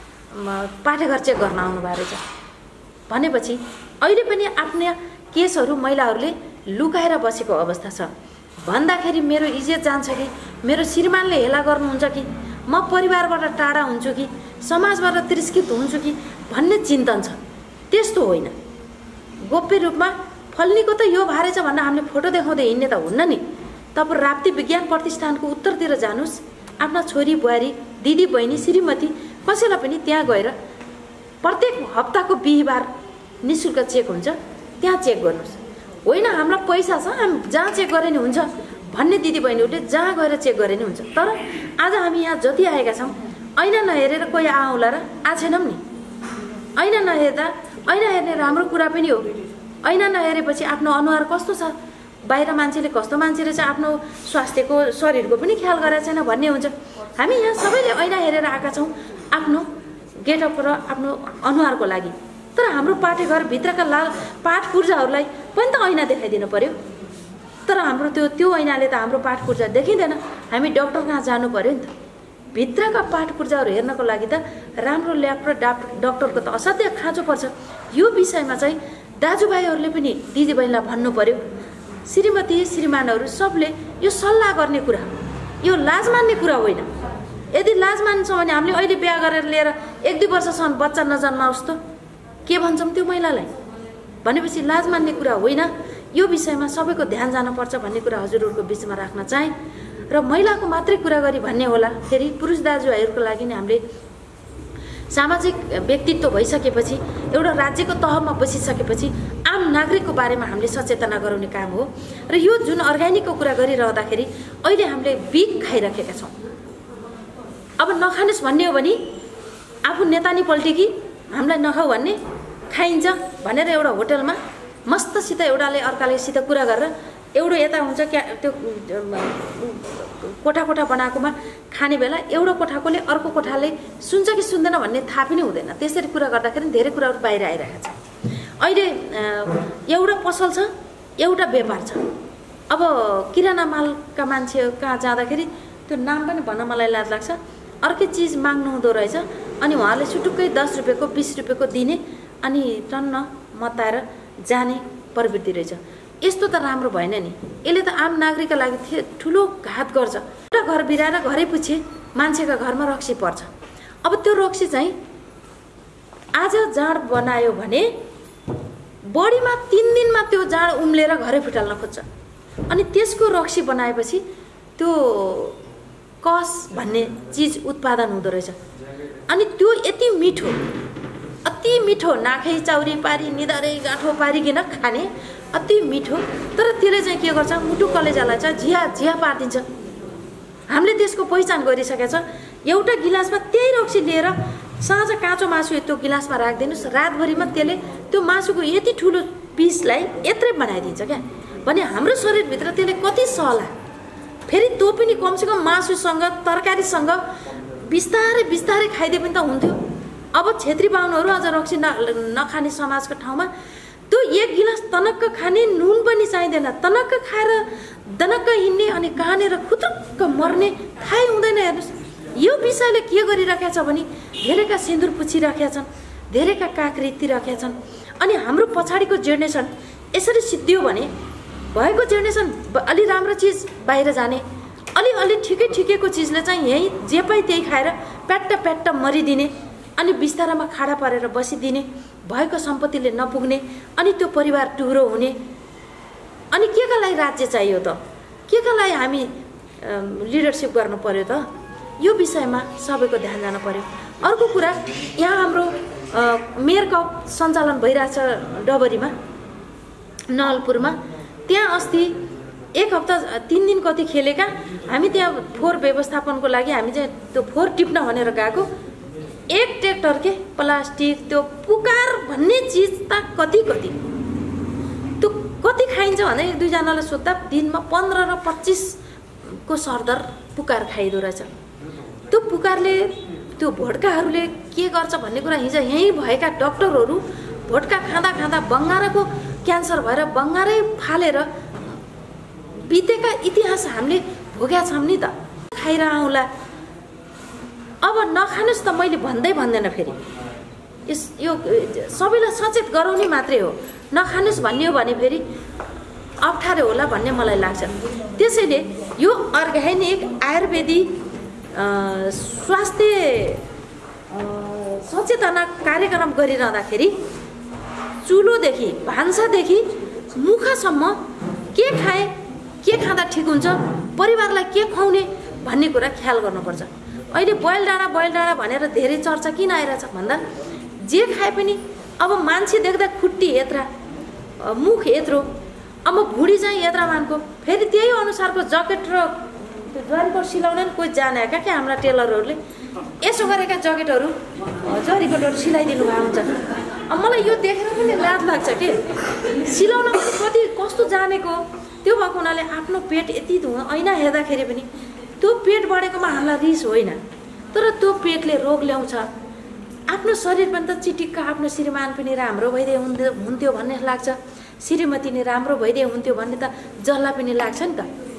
पाठेघर चेक गर्न आउनुभएको रहेछ भनेपछि अहिले पनि आफ्ना केसहरू महिलाहरूले लुकाएर बसेको अवस्था छ भन्दाखेरि मेरो इज्जत जान्छ कि मेरो श्रीमानले हेला गर्नुहुन्छ कि म परिवारबाट टाढा हुन्छु कि समाजबाट तिरस्कृत हुन्छु कि भन्ने चिन्तन छ। त्यस्तो होइन, गोप्य रूपमा फल्नीको त यो भारे छ भनेर हामीले फोटो देखाउँदै हिँड्ने त हुन्न नि। तपाईँ राप्ती विज्ञान प्रतिष्ठानको उत्तरतिर जानुहोस्, आफ्ना छोरी बुहारी दिदी बहिनी श्रीमती कसैलाई पनि त्यहाँ गएर प्रत्येक हप्ताको बिहिबार निःशुल्क चेक हुन्छ, त्यहाँ चेक गर्नुहोस्। होइन हामीलाई पैसा छ, हामी जहाँ चेक गरे नि हुन्छ भन्ने दिदीबहिनीहरूले जहाँ गएर चेक गरे नि हुन्छ। तर आज हामी यहाँ जति आएका छौँ ऐना नहेरेर कोही आउँला र आएनौँ नि। ऐना नहेर्दा, ऐना हेर्ने राम्रो कुरा पनि हो, ऐना नहेरेपछि आफ्नो अनुहार कस्तो छ, बाहिर मान्छेले कस्तो मान्छे रहेछ, आफ्नो स्वास्थ्यको शरीरको पनि ख्याल गरेको छैन भन्ने हुन्छ। हामी यहाँ सबैले ऐना हेरेर आएका छौँ आफ्नो गेटअप र आफ्नो अनुहारको लागि। तर हाम्रो पाठेघरभित्रका पाठ पूर्जाहरूलाई पनि त ऐना देखाइदिनु पर्यो। तर हाम्रो त्यो ऐनाले त हाम्रो पाठ पूर्जा देखिँदैन, हामी डक्टर कहाँ जानु पर्यो नि त। भित्रका पाठ पूर्जाहरू हेर्नको लागि त राम्रो ल्याब र डक्टरको त असाध्य खाँचो पर्छ। यो विषयमा चाहिँ दाजुभाइहरूले पनि दिदीबहिनीलाई भन्नु पर्यो। श्रीमती श्रीमानहरू सबले यो सल्लाह गर्ने कुरा, यो लाज मान्ने कुरा होइन। यदि लाज मान्छ भने हामीले अहिले बिहा गरेर लिएर 1-2 वर्षसम्म बच्चा नजन्माओस् त के भन्छौँ त्यो महिलालाई भनेपछि लाज मान्ने कुरा होइन। यो विषयमा सबैको ध्यान जानुपर्छ भन्ने कुरा हजुरहरूको बिचमा राख्न चाहे। र महिलाको मात्रै कुरा गरी भन्ने होला, फेरि पुरुष दाजुभाइहरूको लागि नै हामीले सामाजिक व्यक्तित्व भइसकेपछि, एउटा राज्यको तहमा बसिसकेपछि आम नागरिकको बारेमा हामीले सचेतना गराउने काम हो। र यो जुन अर्ग्यानिकको कुरा गरिरहँदाखेरि अहिले हामीले बिग खाइराखेका छौँ। अब नखानुस् भन्ने हो भने आफू नेतानी पल्टी कि हामीलाई नखाऊ भन्ने, खाइन्छ भनेर एउटा होटलमा मस्तसित एउटाले अर्कालेसित कुरा गरेर एउटा यता हुन्छ क्या त्यो कोठा कोठा बनाएकोमा खाने बेला एउटा कोठाकोले अर्को कोठाले सुन्छ कि सुन्दैन भन्ने थाहा पनि हुँदैन। त्यसरी कुरा गर्दाखेरि धेरै कुराहरू बाहिर आइरहेको छ। अहिले एउटा पसल छ, एउटा व्यापार छ। अब किराना मालका मान्छे कहाँ जाँदाखेरि त्यो नाम पनि भन्न मलाई लाज लाग्छ, अर्कै चिज माग्नु हुँदो रहेछ अनि उहाँले सुटुक्कै 10 रुपियाँको 20 रुपियाँको दिने अनि टन्न मताएर जाने प्रवृत्ति रहेछ। यस्तो त राम्रो भएन नि। यसले त आम नागरिकका लागि ठुलो घात गर्छ। एउटा घर बिराएर घरै पछि मान्छेका घरमा रक्सी पर्छ। अब त्यो रक्सी चाहिँ आज जाँड बनायो भने बढीमा 3 दिनमा त्यो जाँड उम्लेर घरै फुटाल्न खोज्छ। अनि त्यसको रक्सी बनाएपछि त्यो कस भन्ने चिज उत्पादन हुँदो रहेछ। अनि त्यो यति मिठो, अति मिठो, नाखै चाउरी पारी निधारै गाँठो पारिकन खाने अति मिठो। तर त्यसले चाहिँ के गर्छ, मुटु कलेजालाई चाहिँ झिया पारिदिन्छ। हामीले त्यसको पहिचान गरिसकेका छ। एउटा गिलासमा त्यही रक्सी लिएर साँझ काँचो मासु त्यो गिलासमा राखिदिनुहोस्, रातभरिमा त्यसले त्यो मासुको यति ठुलो पिसलाई यत्रै बनाइदिन्छ क्या। भने हाम्रो शरीरभित्र त्यसले कति सहला। फेरि त्यो पनि कमसेकम मासुसँग तरकारीसँग बिस्तारै बिस्तारै खाइदिए पनि त हुन्थ्यो। अब छेत्री बाहुनहरू अझ रक्सी नखाने समाजको ठाउँमा त्यो 1 गिलास तनक्क खाने, नुन पनि चाहिँदैन, तनक्क खाएर दनक्क हिँड्ने अनि कहाँनिर खुतुक्क मर्ने थाहै हुँदैन। हेर्नुहोस् यो विषयले के गरिराखेका छ भने धेरैका सिन्दुर पुछिराखेका छन्, धेरैका काग रित्तिराखेका छन्। अनि हाम्रो पछाडिको जेनेरेसन यसरी सिद्धियो भने भएको जेनेरेसन अलि राम्रो चिज बाहिर जाने, अलि ठिकैको चिजले चाहिँ यहीँ जे पाइ त्यही खाएर प्याट्ट मरिदिने अनि बिस्तारामा खाडा पारेर बसिदिने, भएको सम्पत्तिले नपुग्ने अनि त्यो परिवार टुहुरो हुने। अनि के का लागि राज्य चाहियो त, के का लागि हामी लिडरसिप गर्नु पर्यो त? यो विषयमा सबैको ध्यान जानु पर्यो। अर्को कुरा, यहाँ हाम्रो मेयर कप सञ्चालन भइरहेछ डबरीमा, नलपुरमा। त्यहाँ अस्ति 1 हप्ता 3 दिन कति खेलेका हामी त्यहाँ फोहोर व्यवस्थापनको लागि हामी चाहिँ त्यो फोहोर टिप्न भनेर गएको। 1 ट्र्याक्टर के प्लास्टिक त्यो पुकार भन्ने चिज त कति त्यो कति खाइन्छ भने 1-2 जनालाई सोद्धा दिनमा 15 र 25 को सरदर पुकार खाइदो रहेछ। त्यो पुकारले त्यो भोटकाहरूले के गर्छ भन्ने कुरा हिजो यहीँ भएका डक्टरहरू भोटका खाँदा बङ्गाराको क्यान्सर भएर बङ्गारै फालेर बितेका इतिहास हामीले भोग्या छौँ नि त, खाएर आउँला। अब नखानुस् त मैले भन्दैन फेरि, यो सबैलाई सचेत गराउने मात्रै हो। नखानुस् भन्ने हो भने फेरि अप्ठ्यारो होला भन्ने मलाई लाग्छ। त्यसैले यो अर्ग्यानिक आयुर्वेदिक स्वास्थ्य सचेतना कार्यक्रम गरिरहँदाखेरि चुलोदेखि भान्सादेखि मुखसम्म के खाए, के खाँदा ठिक हुन्छ, परिवारलाई के खुवाउने भन्ने कुरा ख्याल गर्नुपर्छ। अहिले बोइल डाँडा भनेर धेरै चर्चा किन आइरहेछ भन्दा जे खाए पनि अब मान्छे देख्दा खुट्टी यत्रा, मुख यत्रो, अब भुँडी चाहिँ यत्रा मानको, फेरि त्यही अनुसारको ज्याकेट र जरीकोट सिलाउन कोही जाने क्या हाम्रा टेलरहरूले यसो गरेका ज्याकेटहरू जरीकोटहरू सिलाइदिनु भएको हुन्छ। अब मलाई यो देखेर पनि लाज लाग्छ कि सिलाउन पनि कति कस्तो जानेको। त्यो भएको हुनाले आफ्नो पेट यति ऐना हेर्दाखेरि पनि त्यो पेट बढेकोमा हामीलाई रिस होइन, तर त्यो पेटले रोग ल्याउँछ। आफ्नो शरीर पनि त चिटिक्क आफ्नो श्रीमान पनि राम्रो भइदिए हुन्थ्यो भन्ने लाग्छ, श्रीमती नि राम्रो भइदिए हुन्थ्यो भन्ने त जसलाई पनि लाग्छ नि त।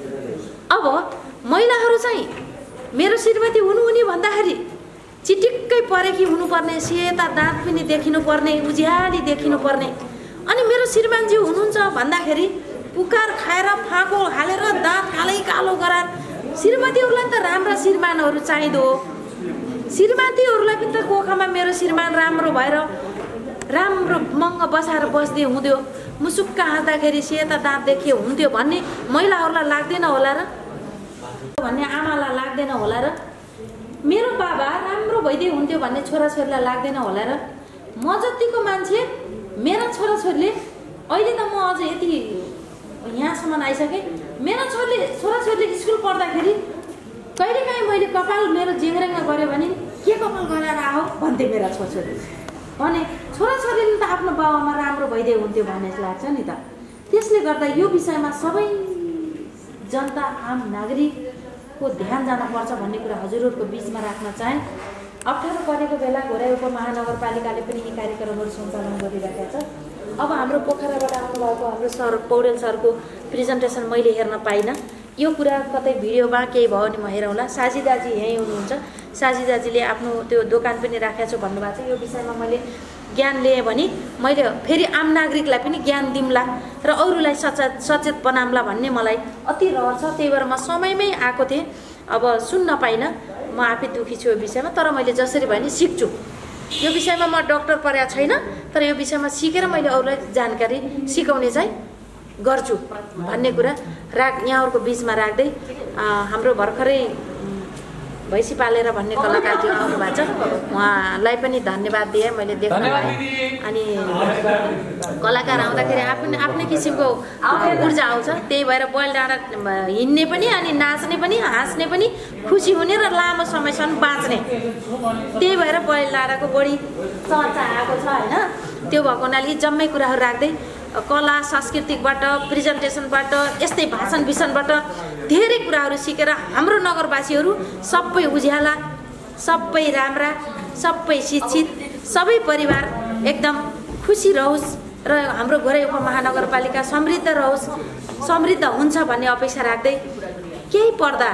अब महिलाहरू चाहिँ मेरो श्रीमती हुनु भन्दाखेरि चिटिक्कै परेकी हुनुपर्ने, सेता दाँत पनि देखिनुपर्ने, उज्याली देखिनुपर्ने। अनि मेरो श्रीमानजी हुनुहुन्छ भन्दाखेरि पुकार खाएर फाँको हालेर दाँत कालै कालो गराएर श्रीमतीहरूलाई त राम्रा श्रीमानहरू चाहिँदो हो। श्रीमतीहरूलाई पनि त कोखामा मेरो श्रीमान राम्रो भएर राम्रो मङ्ग बसाएर बस्दै हुँदै मुसुक्क हाँस्दाखेरि सेता दाँत देखियो हुन्थ्यो भन्ने महिलाहरूलाई लाग्दैन होला र, भन्ने आमालाई लाग्दैन होला र, मेरो बाबा राम्रो भइदिए हुन्थ्यो भन्ने छोराछोरीलाई लाग्दैन होला र। म जतिको मान्छे मेरा छोराछोरीले अहिले त म अझ यति यहाँसम्म आइसकेँ, मेरा छोराछोरीले स्कुल पढ्दाखेरि कहिलेकाहीँ मैले कपाल मेरो जेङ्रेङ्ग गऱ्यो भने के कपाल गरेर आऊ भन्थे मेरा छोराछोरी। भने छोराछोरीले त आफ्नो बाबामा राम्रो भइदिए हुन्थ्यो भन्ने लाग्छ नि त। त्यसले गर्दा यो विषयमा सबै जनता आम नागरिकको ध्यान जानुपर्छ भन्ने कुरा हजुरहरूको बिचमा राख्न चाहे। अप्ठ्यारो परेको बेला घोराई उपमहानगरपालिकाले पनि यी कार्यक्रमहरू सञ्चालन गरिरहेका छ। अब हाम्रो पोखराबाट आउनुभएको हाम्रो सर पौडेल सरको प्रेजेन्टेसन मैले हेर्न पाइनँ। यो कुरा कतै भिडियोमा केही भयो भने म हेरौँला। साजी दाजी यहीँ हुनुहुन्छ, साजी दाजीले आफ्नो त्यो दोकान पनि राखेको छु भन्नुभएको छ। यो विषयमा मैले ज्ञान लिएँ भने मैले फेरि आम नागरिकलाई पनि ज्ञान दिउँला र अरूलाई सचेत बनाउँला भन्ने मलाई अति रहर छ। त्यही भएर म समयमै आएको थिएँ, अब सुन्न पाइनँ। म आफै दुखी छु यो विषयमा, तर मैले जसरी भयो नि सिक्छु। यो विषयमा म डक्टर परेको छैन, तर यो विषयमा सिकेर मैले अरूलाई जानकारी सिकाउने चाहिँ गर्छु भन्ने कुरा यहाँहरूको बिचमा राख्दै हाम्रो भर्खरै भैँसी पालेर भन्ने कलाकार जो आउनु भएको छ उहाँलाई पनि धन्यवाद दिएँ मैले देख्न पाएँ। अनि कलाकार आउँदाखेरि आफ्नै किसिमको ऊर्जा आउँछ। त्यही भएर बोइल डाँडा हिँड्ने पनि अनि नाच्ने पनि हाँस्ने पनि खुसी हुने र लामो समयसम्म बाँच्ने, त्यही भएर बोइल डाँडाको बढी चर्चा आएको छ होइन। त्यो भएको हुनाले जम्मै कुराहरू राख्दै कला सांस्कृतिकबाट प्रेजेन्टेसनबाट यस्तै भाषण विषणबाट धेरै कुराहरू सिकेर हाम्रो नगरवासीहरू सबै उज्याला, सबै राम्रा, सबै शिक्षित, सबै परिवार एकदम खुसी रहोस् र हाम्रो घोराई उपमहानगरपालिका समृद्ध रहोस्, समृद्ध हुन्छ भन्ने अपेक्षा राख्दै केही पर्दा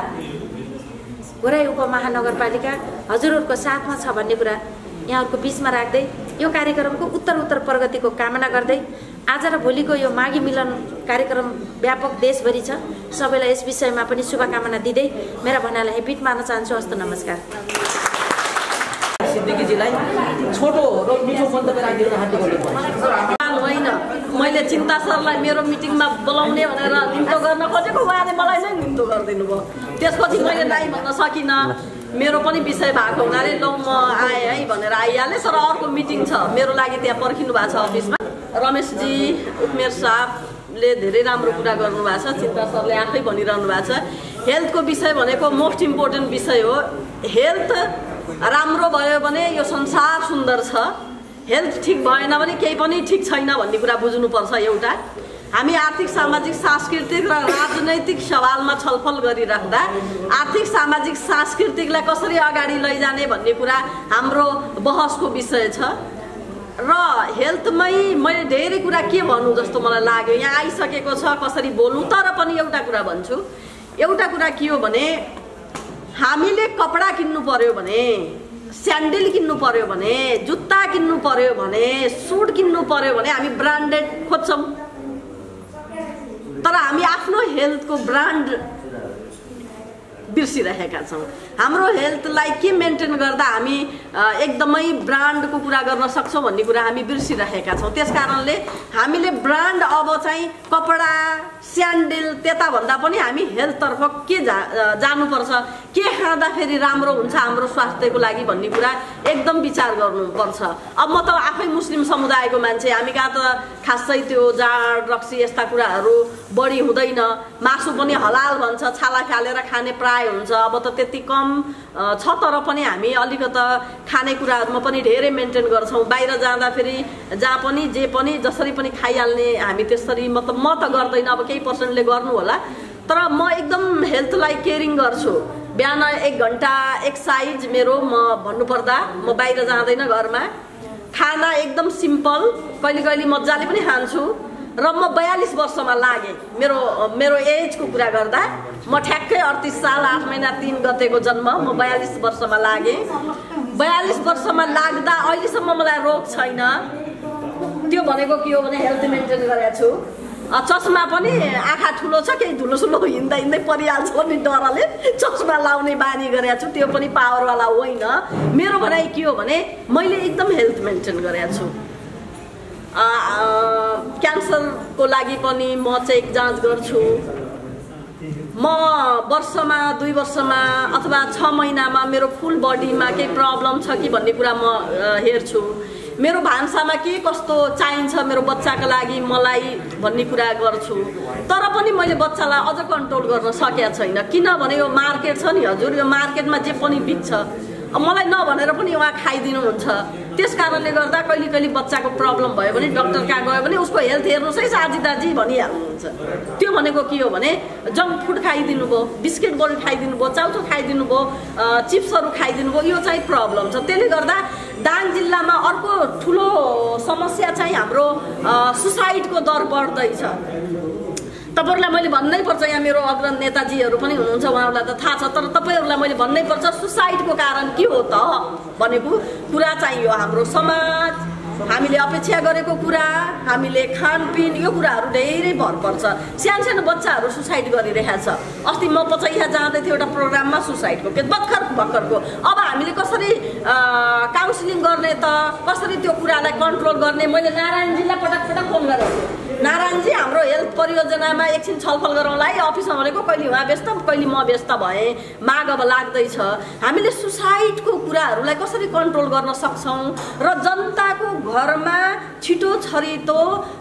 घोराई उपमहानगरपालिका हजुरहरूको साथमा छ भन्ने कुरा यहाँहरूको बिचमा राख्दै यो कार्यक्रमको उत्तर प्रगतिको कामना गर्दै आज र भोलिको यो माघी मिलन कार्यक्रम व्यापक देशभरि छ। सबैलाई यस विषयमा पनि शुभकामना दिँदै मेरा भनाइलाई हेपिट मार्न चाहन्छु। हस्त नमस्कार। सिद्दिकीजीलाई छोटो र मिठो मन्तव्य राखिदिन हार्दिक अनुरोध होइन। मैले चिन्ता सरलाई मेरो मिटिङमा बोलाउने भनेर निम्तो गर्न खोजेको, उहाँले मलाई नै निम्तो गरिदिनु भयो। त्यसपछि मैले नाइ भन्न सकिनँ, मेरो पनि विषय भएको हुनाले ल म आएँ है भनेर आइहालेँ। तर अर्को मिटिङ छ मेरो लागि त्यहाँ पर्खिनु भएको छ अफिसमा। रमेशजी उपमेयर साहबले धेरै राम्रो कुरा गर्नुभएको छ, चिन्ता सरले आफै भनिरहनु भएको छ। हेल्थको विषय भनेको मोस्ट इम्पोर्टेन्ट विषय हो। हेल्थ राम्रो भयो भने यो संसार सुन्दर छ, हेल्थ ठिक भएन भने केही पनि ठिक छैन भन्ने कुरा बुझ्नुपर्छ। एउटा हामी आर्थिक सामाजिक सांस्कृतिक र राजनैतिक सवालमा छलफल गरिराख्दा आर्थिक सामाजिक सांस्कृतिकलाई कसरी अगाडि लैजाने भन्ने कुरा हाम्रो बहसको विषय छ। र हेल्थमै मैले धेरै कुरा के भन्नु जस्तो मलाई लाग्यो, यहाँ आइसकेको छ कसरी बोल्नु। तर पनि एउटा कुरा भन्छु, एउटा कुरा के हो भने हामीले कपडा किन्नु पर्यो भने, स्यान्डल किन्नु पर्यो भने, जुत्ता किन्नु पर्यो भने, सुट किन्नु पर्यो भने हामी ब्रान्डेड खोज्छौँ। तर हामी आफ्नो हेल्थको ब्रान्ड बिर्सिरहेका छौँ। हाम्रो हेल्थलाई के मेन्टेन गर्दा हामी एकदमै ब्रान्डको कुरा गर्न सक्छौँ भन्ने कुरा हामी बिर्सिरहेका छौँ। त्यस कारणले हामीले ब्रान्ड अब चाहिँ कपडा, स्यान्डल त्यता भन्दा पनि हामी हेल्थतर्फ के जानुपर्छ, के खाँदाखेरि राम्रो हुन्छ हाम्रो स्वास्थ्यको लागि भन्ने कुरा एकदम विचार गर्नुपर्छ। अब म त आफै मुस्लिम समुदायको मान्छे, हामी कहाँ त खासै त्यो जाँड रक्सी यस्ता कुराहरू बढी हुँदैन, मासु पनि हलाल भन्छ, छाला फालेर खाने प्राय हुन्छ। अब त त्यति कम छ, तर पनि हामी अलिकता खानेकुराहरूमा पनि धेरै मेन्टेन गर्छौँ। बाहिर जाँदाखेरि जहाँ पनि जे पनि जसरी पनि खाइहाल्ने हामी त्यसरी, मतलब म त गर्दैन, अब केही पर्सेन्टले गर्नु होला, तर म एकदम हेल्थलाई केयरिङ गर्छु। बिहान 1 घन्टा एक्सर्साइज मेरो, म भन्नुपर्दा म बाहिर जाँदैन, घरमा खाना एकदम सिम्पल, कहिले कहिले मजाले पनि खान्छु। र म 42 वर्षमा लागेँ। मेरो एजको कुरा गर्दा म ठ्याक्कै 38 साल 8 महिना 3 गतेको जन्म, म 42 वर्षमा लागेँ। 42 वर्षमा लाग्दा अहिलेसम्म मलाई रोग छैन। त्यो भनेको के हो भने हेल्थ मेन्टेन गरेको छु। चस्मा पनि आँखा ठुलो छ, केही धुलोसुलो हिँड्दा हिँड्दै परिहाल्छ भन्ने डरले चस्मा लाउने बानी गरेको छु। त्यो पनि पावरवाला होइन। मेरो भनाइ के हो भने मैले एकदम हेल्थ मेन्टेन गरेको छु। क्यान्सरको लागि पनि म चेक जाँच गर्छु। म वर्षमा 2 वर्षमा अथवा 6 महिनामा मेरो फुल बडीमा केही प्रब्लम छ कि भन्ने कुरा म हेर्छु। मेरो भान्सामा के कस्तो चाहिन्छ मेरो बच्चाको लागि मलाई भन्ने कुरा गर्छु। तर पनि मैले बच्चालाई अझ कन्ट्रोल गर्न सकेको छैन, किनभने यो मार्केट छ नि हजुर, यो मार्केटमा जे पनि बिक्छ मलाई नभनेर पनि उहाँ खाइदिनुहुन्छ। त्यस कारणले गर्दा कहिले कहिले बच्चाको प्रब्लम भयो भने डक्टर कहाँ गयो भने उसको हेल्थ हेर्नुहोस् है साजी दाजी भनिहाल्नुहुन्छ। त्यो भनेको के हो भने जङ्क फुड खाइदिनु भयो, बिस्किट बल खाइदिनु भयो, चाउचाउ खाइदिनु भयो, चिप्सहरू खाइदिनु भयो, यो चाहिँ प्रब्लम छ। त्यसले गर्दा दाङ जिल्लामा अर्को ठुलो समस्या चाहिँ हाम्रो सुसाइडको दर बढ्दैछ। तपाईहरुलाई मैले भन्नै पर्छ, यहाँ मेरो अग्रणी नेताजीहरू पनि हुनुहुन्छ, उहाँहरूलाई त थाहा छ, तर तपाईहरुलाई मैले भन्नै पर्छ सुसाइडको कारण के हो त भनेको कुरा चाहिँ यो हाम्रो समाज, हामीले अपेक्षा गरेको कुरा, हामीले खानपिन, यो कुराहरू धेरै भर पर्छ। सानो सानो बच्चाहरू सुसाइड गरिरहेको छ। अस्ति म पचैया जाँदै थिएँ एउटा प्रोग्राममा सुसाइडको के भर्खरको। अब हामीले कसरी काउन्सिलिङ गर्ने त, कसरी त्यो कुरालाई कन्ट्रोल गर्ने? मैले नारायणजीलाई पटक फोन गरेको थिएँ। नारायणजी हाम्रो हेल्थ परियोजनामा एकछिन छलफल गरौँला है अफिसमा भनेको, कहिले उहाँ व्यस्त कहिले म व्यस्त भएँ, माग अब लाग्दैछ। हामीले सुसाइडको कुराहरूलाई कसरी कन्ट्रोल गर्न सक्छौँ र जनताको घरमा छिटो छरितो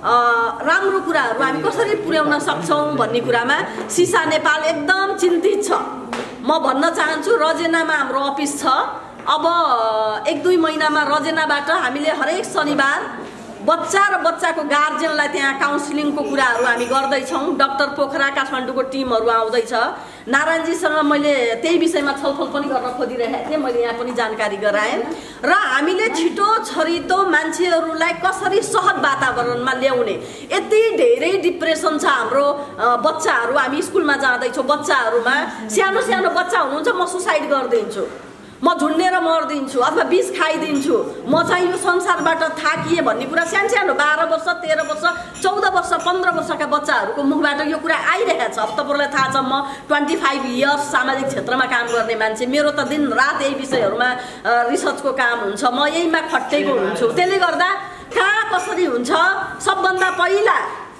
राम्रो कुराहरू हामी कसरी पुर्याउन सक्छौँ भन्ने कुरामा सिसा नेपाल एकदम चिन्तित छ। म भन्न चाहन्छु रजेनामा हाम्रो अफिस छ। अब 1-2 महिनामा रजेनाबाट हामीले हरेक शनिबार बच्चा र बच्चाको गार्जियनलाई त्यहाँ काउन्सिलिङको कुराहरू हामी गर्दैछौँ। डाक्टर पोखरा काठमाडौँको टिमहरू आउँदैछ। नारायणजीसँग मैले त्यही विषयमा छलफल पनि गर्न खोजिरहेको थिएँ, मैले यहाँ पनि जानकारी गराएँ। र हामीले छिटो छरितो मान्छेहरूलाई कसरी सहज वातावरणमा ल्याउने। यति धेरै डिप्रेसन छ हाम्रो बच्चाहरू, हामी स्कुलमा जाँदैछौँ, बच्चाहरूमा सानो सानो बच्चा हुनुहुन्छ, म सुसाइड गरिदिन्छु, म झुन्डेर मर्दिन्छु अथवा विष खाइदिन्छु, म चाहिँ यो संसारबाट थाकिए भन्ने कुरा सानो सानो 12 वर्ष 13 वर्ष 14 वर्ष 15 वर्षका बच्चाहरूको मुखबाट यो कुरा आइरहेको छ। अब तपाईँहरूलाई थाहा छ म 25 इयर्स सामाजिक क्षेत्रमा काम गर्ने मान्छे, मेरो त दिन रात यही विषयहरूमा रिसर्चको काम हुन्छ, म यहीमा खटेको हुन्छु। त्यसले गर्दा कहाँ कसरी हुन्छ सबभन्दा पहिला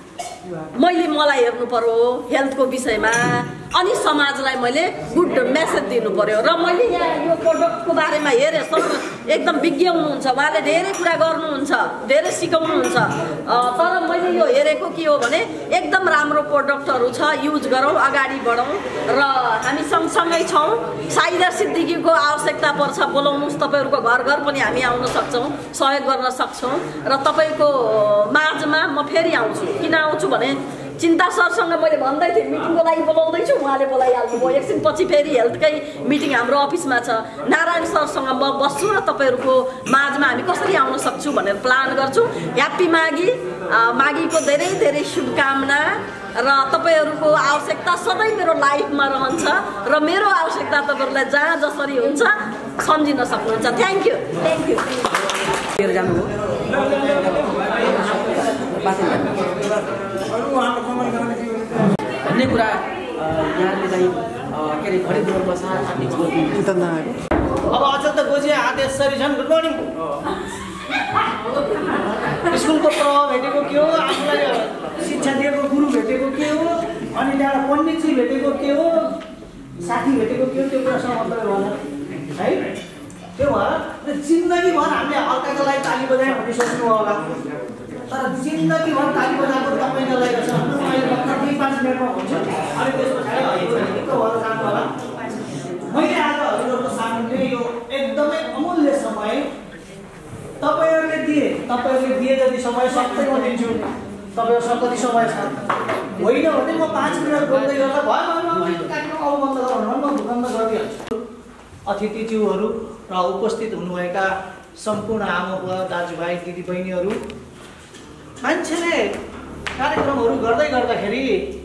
मलाई हेर्नु पर्यो हेल्थको विषयमा, अनि समाजलाई मैले गुड मेसेज दिनु पर्यो। र मैले यहाँ यो प्रोडक्टको बारेमा हेरेँ, एकदम विज्ञ हुनुहुन्छ, उहाँले धेरै कुरा गर्नुहुन्छ, धेरै सिकाउनुहुन्छ। तर मैले यो हेरेको के हो भने एकदम राम्रो प्रोडक्टहरू छ, युज गरौँ, अगाडि बढौँ। र हामी सँगसँगै छौँ। साइदा सिद्दिकीको आवश्यकता पर्छ, बोलाउनुहोस्, तपाईँहरूको घर घर पनि हामी आउन सक्छौँ, सहयोग गर्न सक्छौँ। र तपाईँको माझमा म फेरि आउँछु। किन आउँछु भने चिन्ता सरसँग मैले भन्दै थिएँ मिटिङको लागि बोलाउँदैछु, उहाँले बोलाइहाल्नु भयो। एकछिनपछि फेरि हेल्थकै मिटिङ हाम्रो अफिसमा छ, नारायण सरसँग म बस्छु र तपाईँहरूको माझमा हामी कसरी आउन सक्छु भनेर प्लान गर्छु। ह्याप्पी माघी, माघीको धेरै धेरै शुभकामना र तपाईँहरूको आवश्यकता सधैँ मेरो लाइफमा रहन्छ र मेरो आवश्यकता तपाईँहरूलाई जहाँ जसरी हुन्छ सम्झिन सक्नुहुन्छ। Thank you. भन्ने कुरा यहाँले चाहिँ के अरे भनिदिनुपर्छ। अब अचन्त गोजी आदेश सरी छन्। Good morning. स्कुलको प्रभाव भेटेको के हो, आफूलाई शिक्षा दिएको गुरु भेटेको के हो, अनि त्यहाँ पण्डितजी भेटेको के हो, साथी भेटेको के हो, त्यो कुरासँग मतलब होला है। त्यो भएर जिन्दगीभर हामीले अर्काको लागि ताली बजायौँ भन्ने सोच्नु होला, तर जिन्दगीभर ताली बजाएको तपाईँको लागि छ। मैले भर्खर 2-5 मिनटमा भन्छु, अनि त्यस पछाडि हजुरहरूको भएर जानु होला। मैले आज हजुरहरूको सामने यो एकदमै अमूल्य समय तपाईँहरूले दिए जति समय सबै म दिन्छु। तपाईँहरूसँग कति समय छ होइन भने म 5 मिनट बोल्दै गर्दा भयो कार्यक्रम अब बन्द गर भनेर म बन्द गरिदिइहाल्छु। अतिथिज्यूहरू र उपस्थित हुनुभएका सम्पूर्ण आमाबुवा, दाजुभाइ, दिदीबहिनीहरू, मान्छेले कार्यक्रमहरू गर्दाखेरि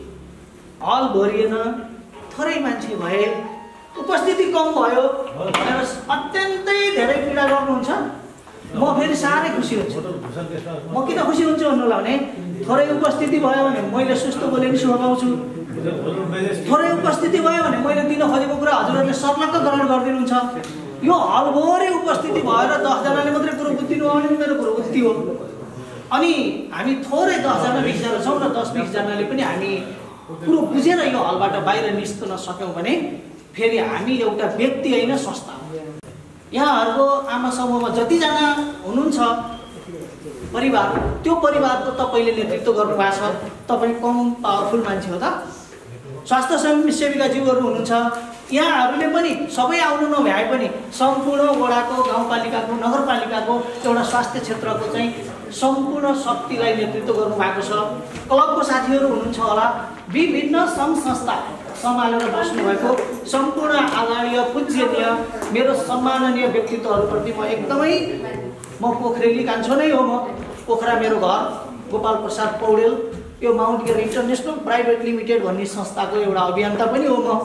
हल भरिएन, थोरै मान्छे भए, उपस्थिति कम भयो भनेर अत्यन्तै धेरै पीडा गर्नुहुन्छ। म फेरि साह्रै खुसी हुन्छु। म किन खुसी हुन्छु भन्नुलाई भने थोरै उपस्थिति भयो भने मैले सुस्त बोले नि शुभ पाउँछु, थोरै उपस्थिति भयो भने मैले दिन खोजेको कुरा हजुरहरूले सर्लक्क ग्रहण गरिदिनुहुन्छ। यो हलभरि उपस्थिति भएर 10 जनाले मात्रै कुरो बुझिदिनु भयो भने मेरो कुरो बुझ्ति हो। अनि हामी थोरै 10 जना 20 जना छौँ र 10-20 जनाले पनि हामी कुरो बुझेर यो हलबाट बाहिर निस्कन सक्यौँ भने फेरि हामी एउटा व्यक्ति होइन संस्था हो। यहाँहरूको आमा समूहमा जतिजना हुनुहुन्छ परिवार, त्यो परिवारको तपाईँले नेतृत्व गर्नुभएको छ। तपाईँ कम पावरफुल मान्छे हो त। स्वास्थ्य सेविकाज्यूहरू हुनुहुन्छ, यहाँहरूले पनि सबै आउनु नभ्याए पनि सम्पूर्ण वडाको, गाउँपालिकाको, नगरपालिकाको एउटा स्वास्थ्य क्षेत्रको चाहिँ सम्पूर्ण शक्तिलाई नेतृत्व गर्नुभएको छ। क्लबको साथीहरू हुनुहुन्छ होला, विभिन्न सङ्घ संस्था सम्हालेर बस्नुभएको सम्पूर्ण आदरणीय पूज्यनीय मेरो सम्माननीय व्यक्तित्वहरूप्रति म एकदमै पोखरेली कान्छो नै हो। म पोखरा मेरो घर, गोपाल प्रसाद पौडेल, यो माउन्ट गिर इन्टरनेसनल प्राइभेट लिमिटेड भन्ने संस्थाको एउटा अभियन्ता पनि हो म।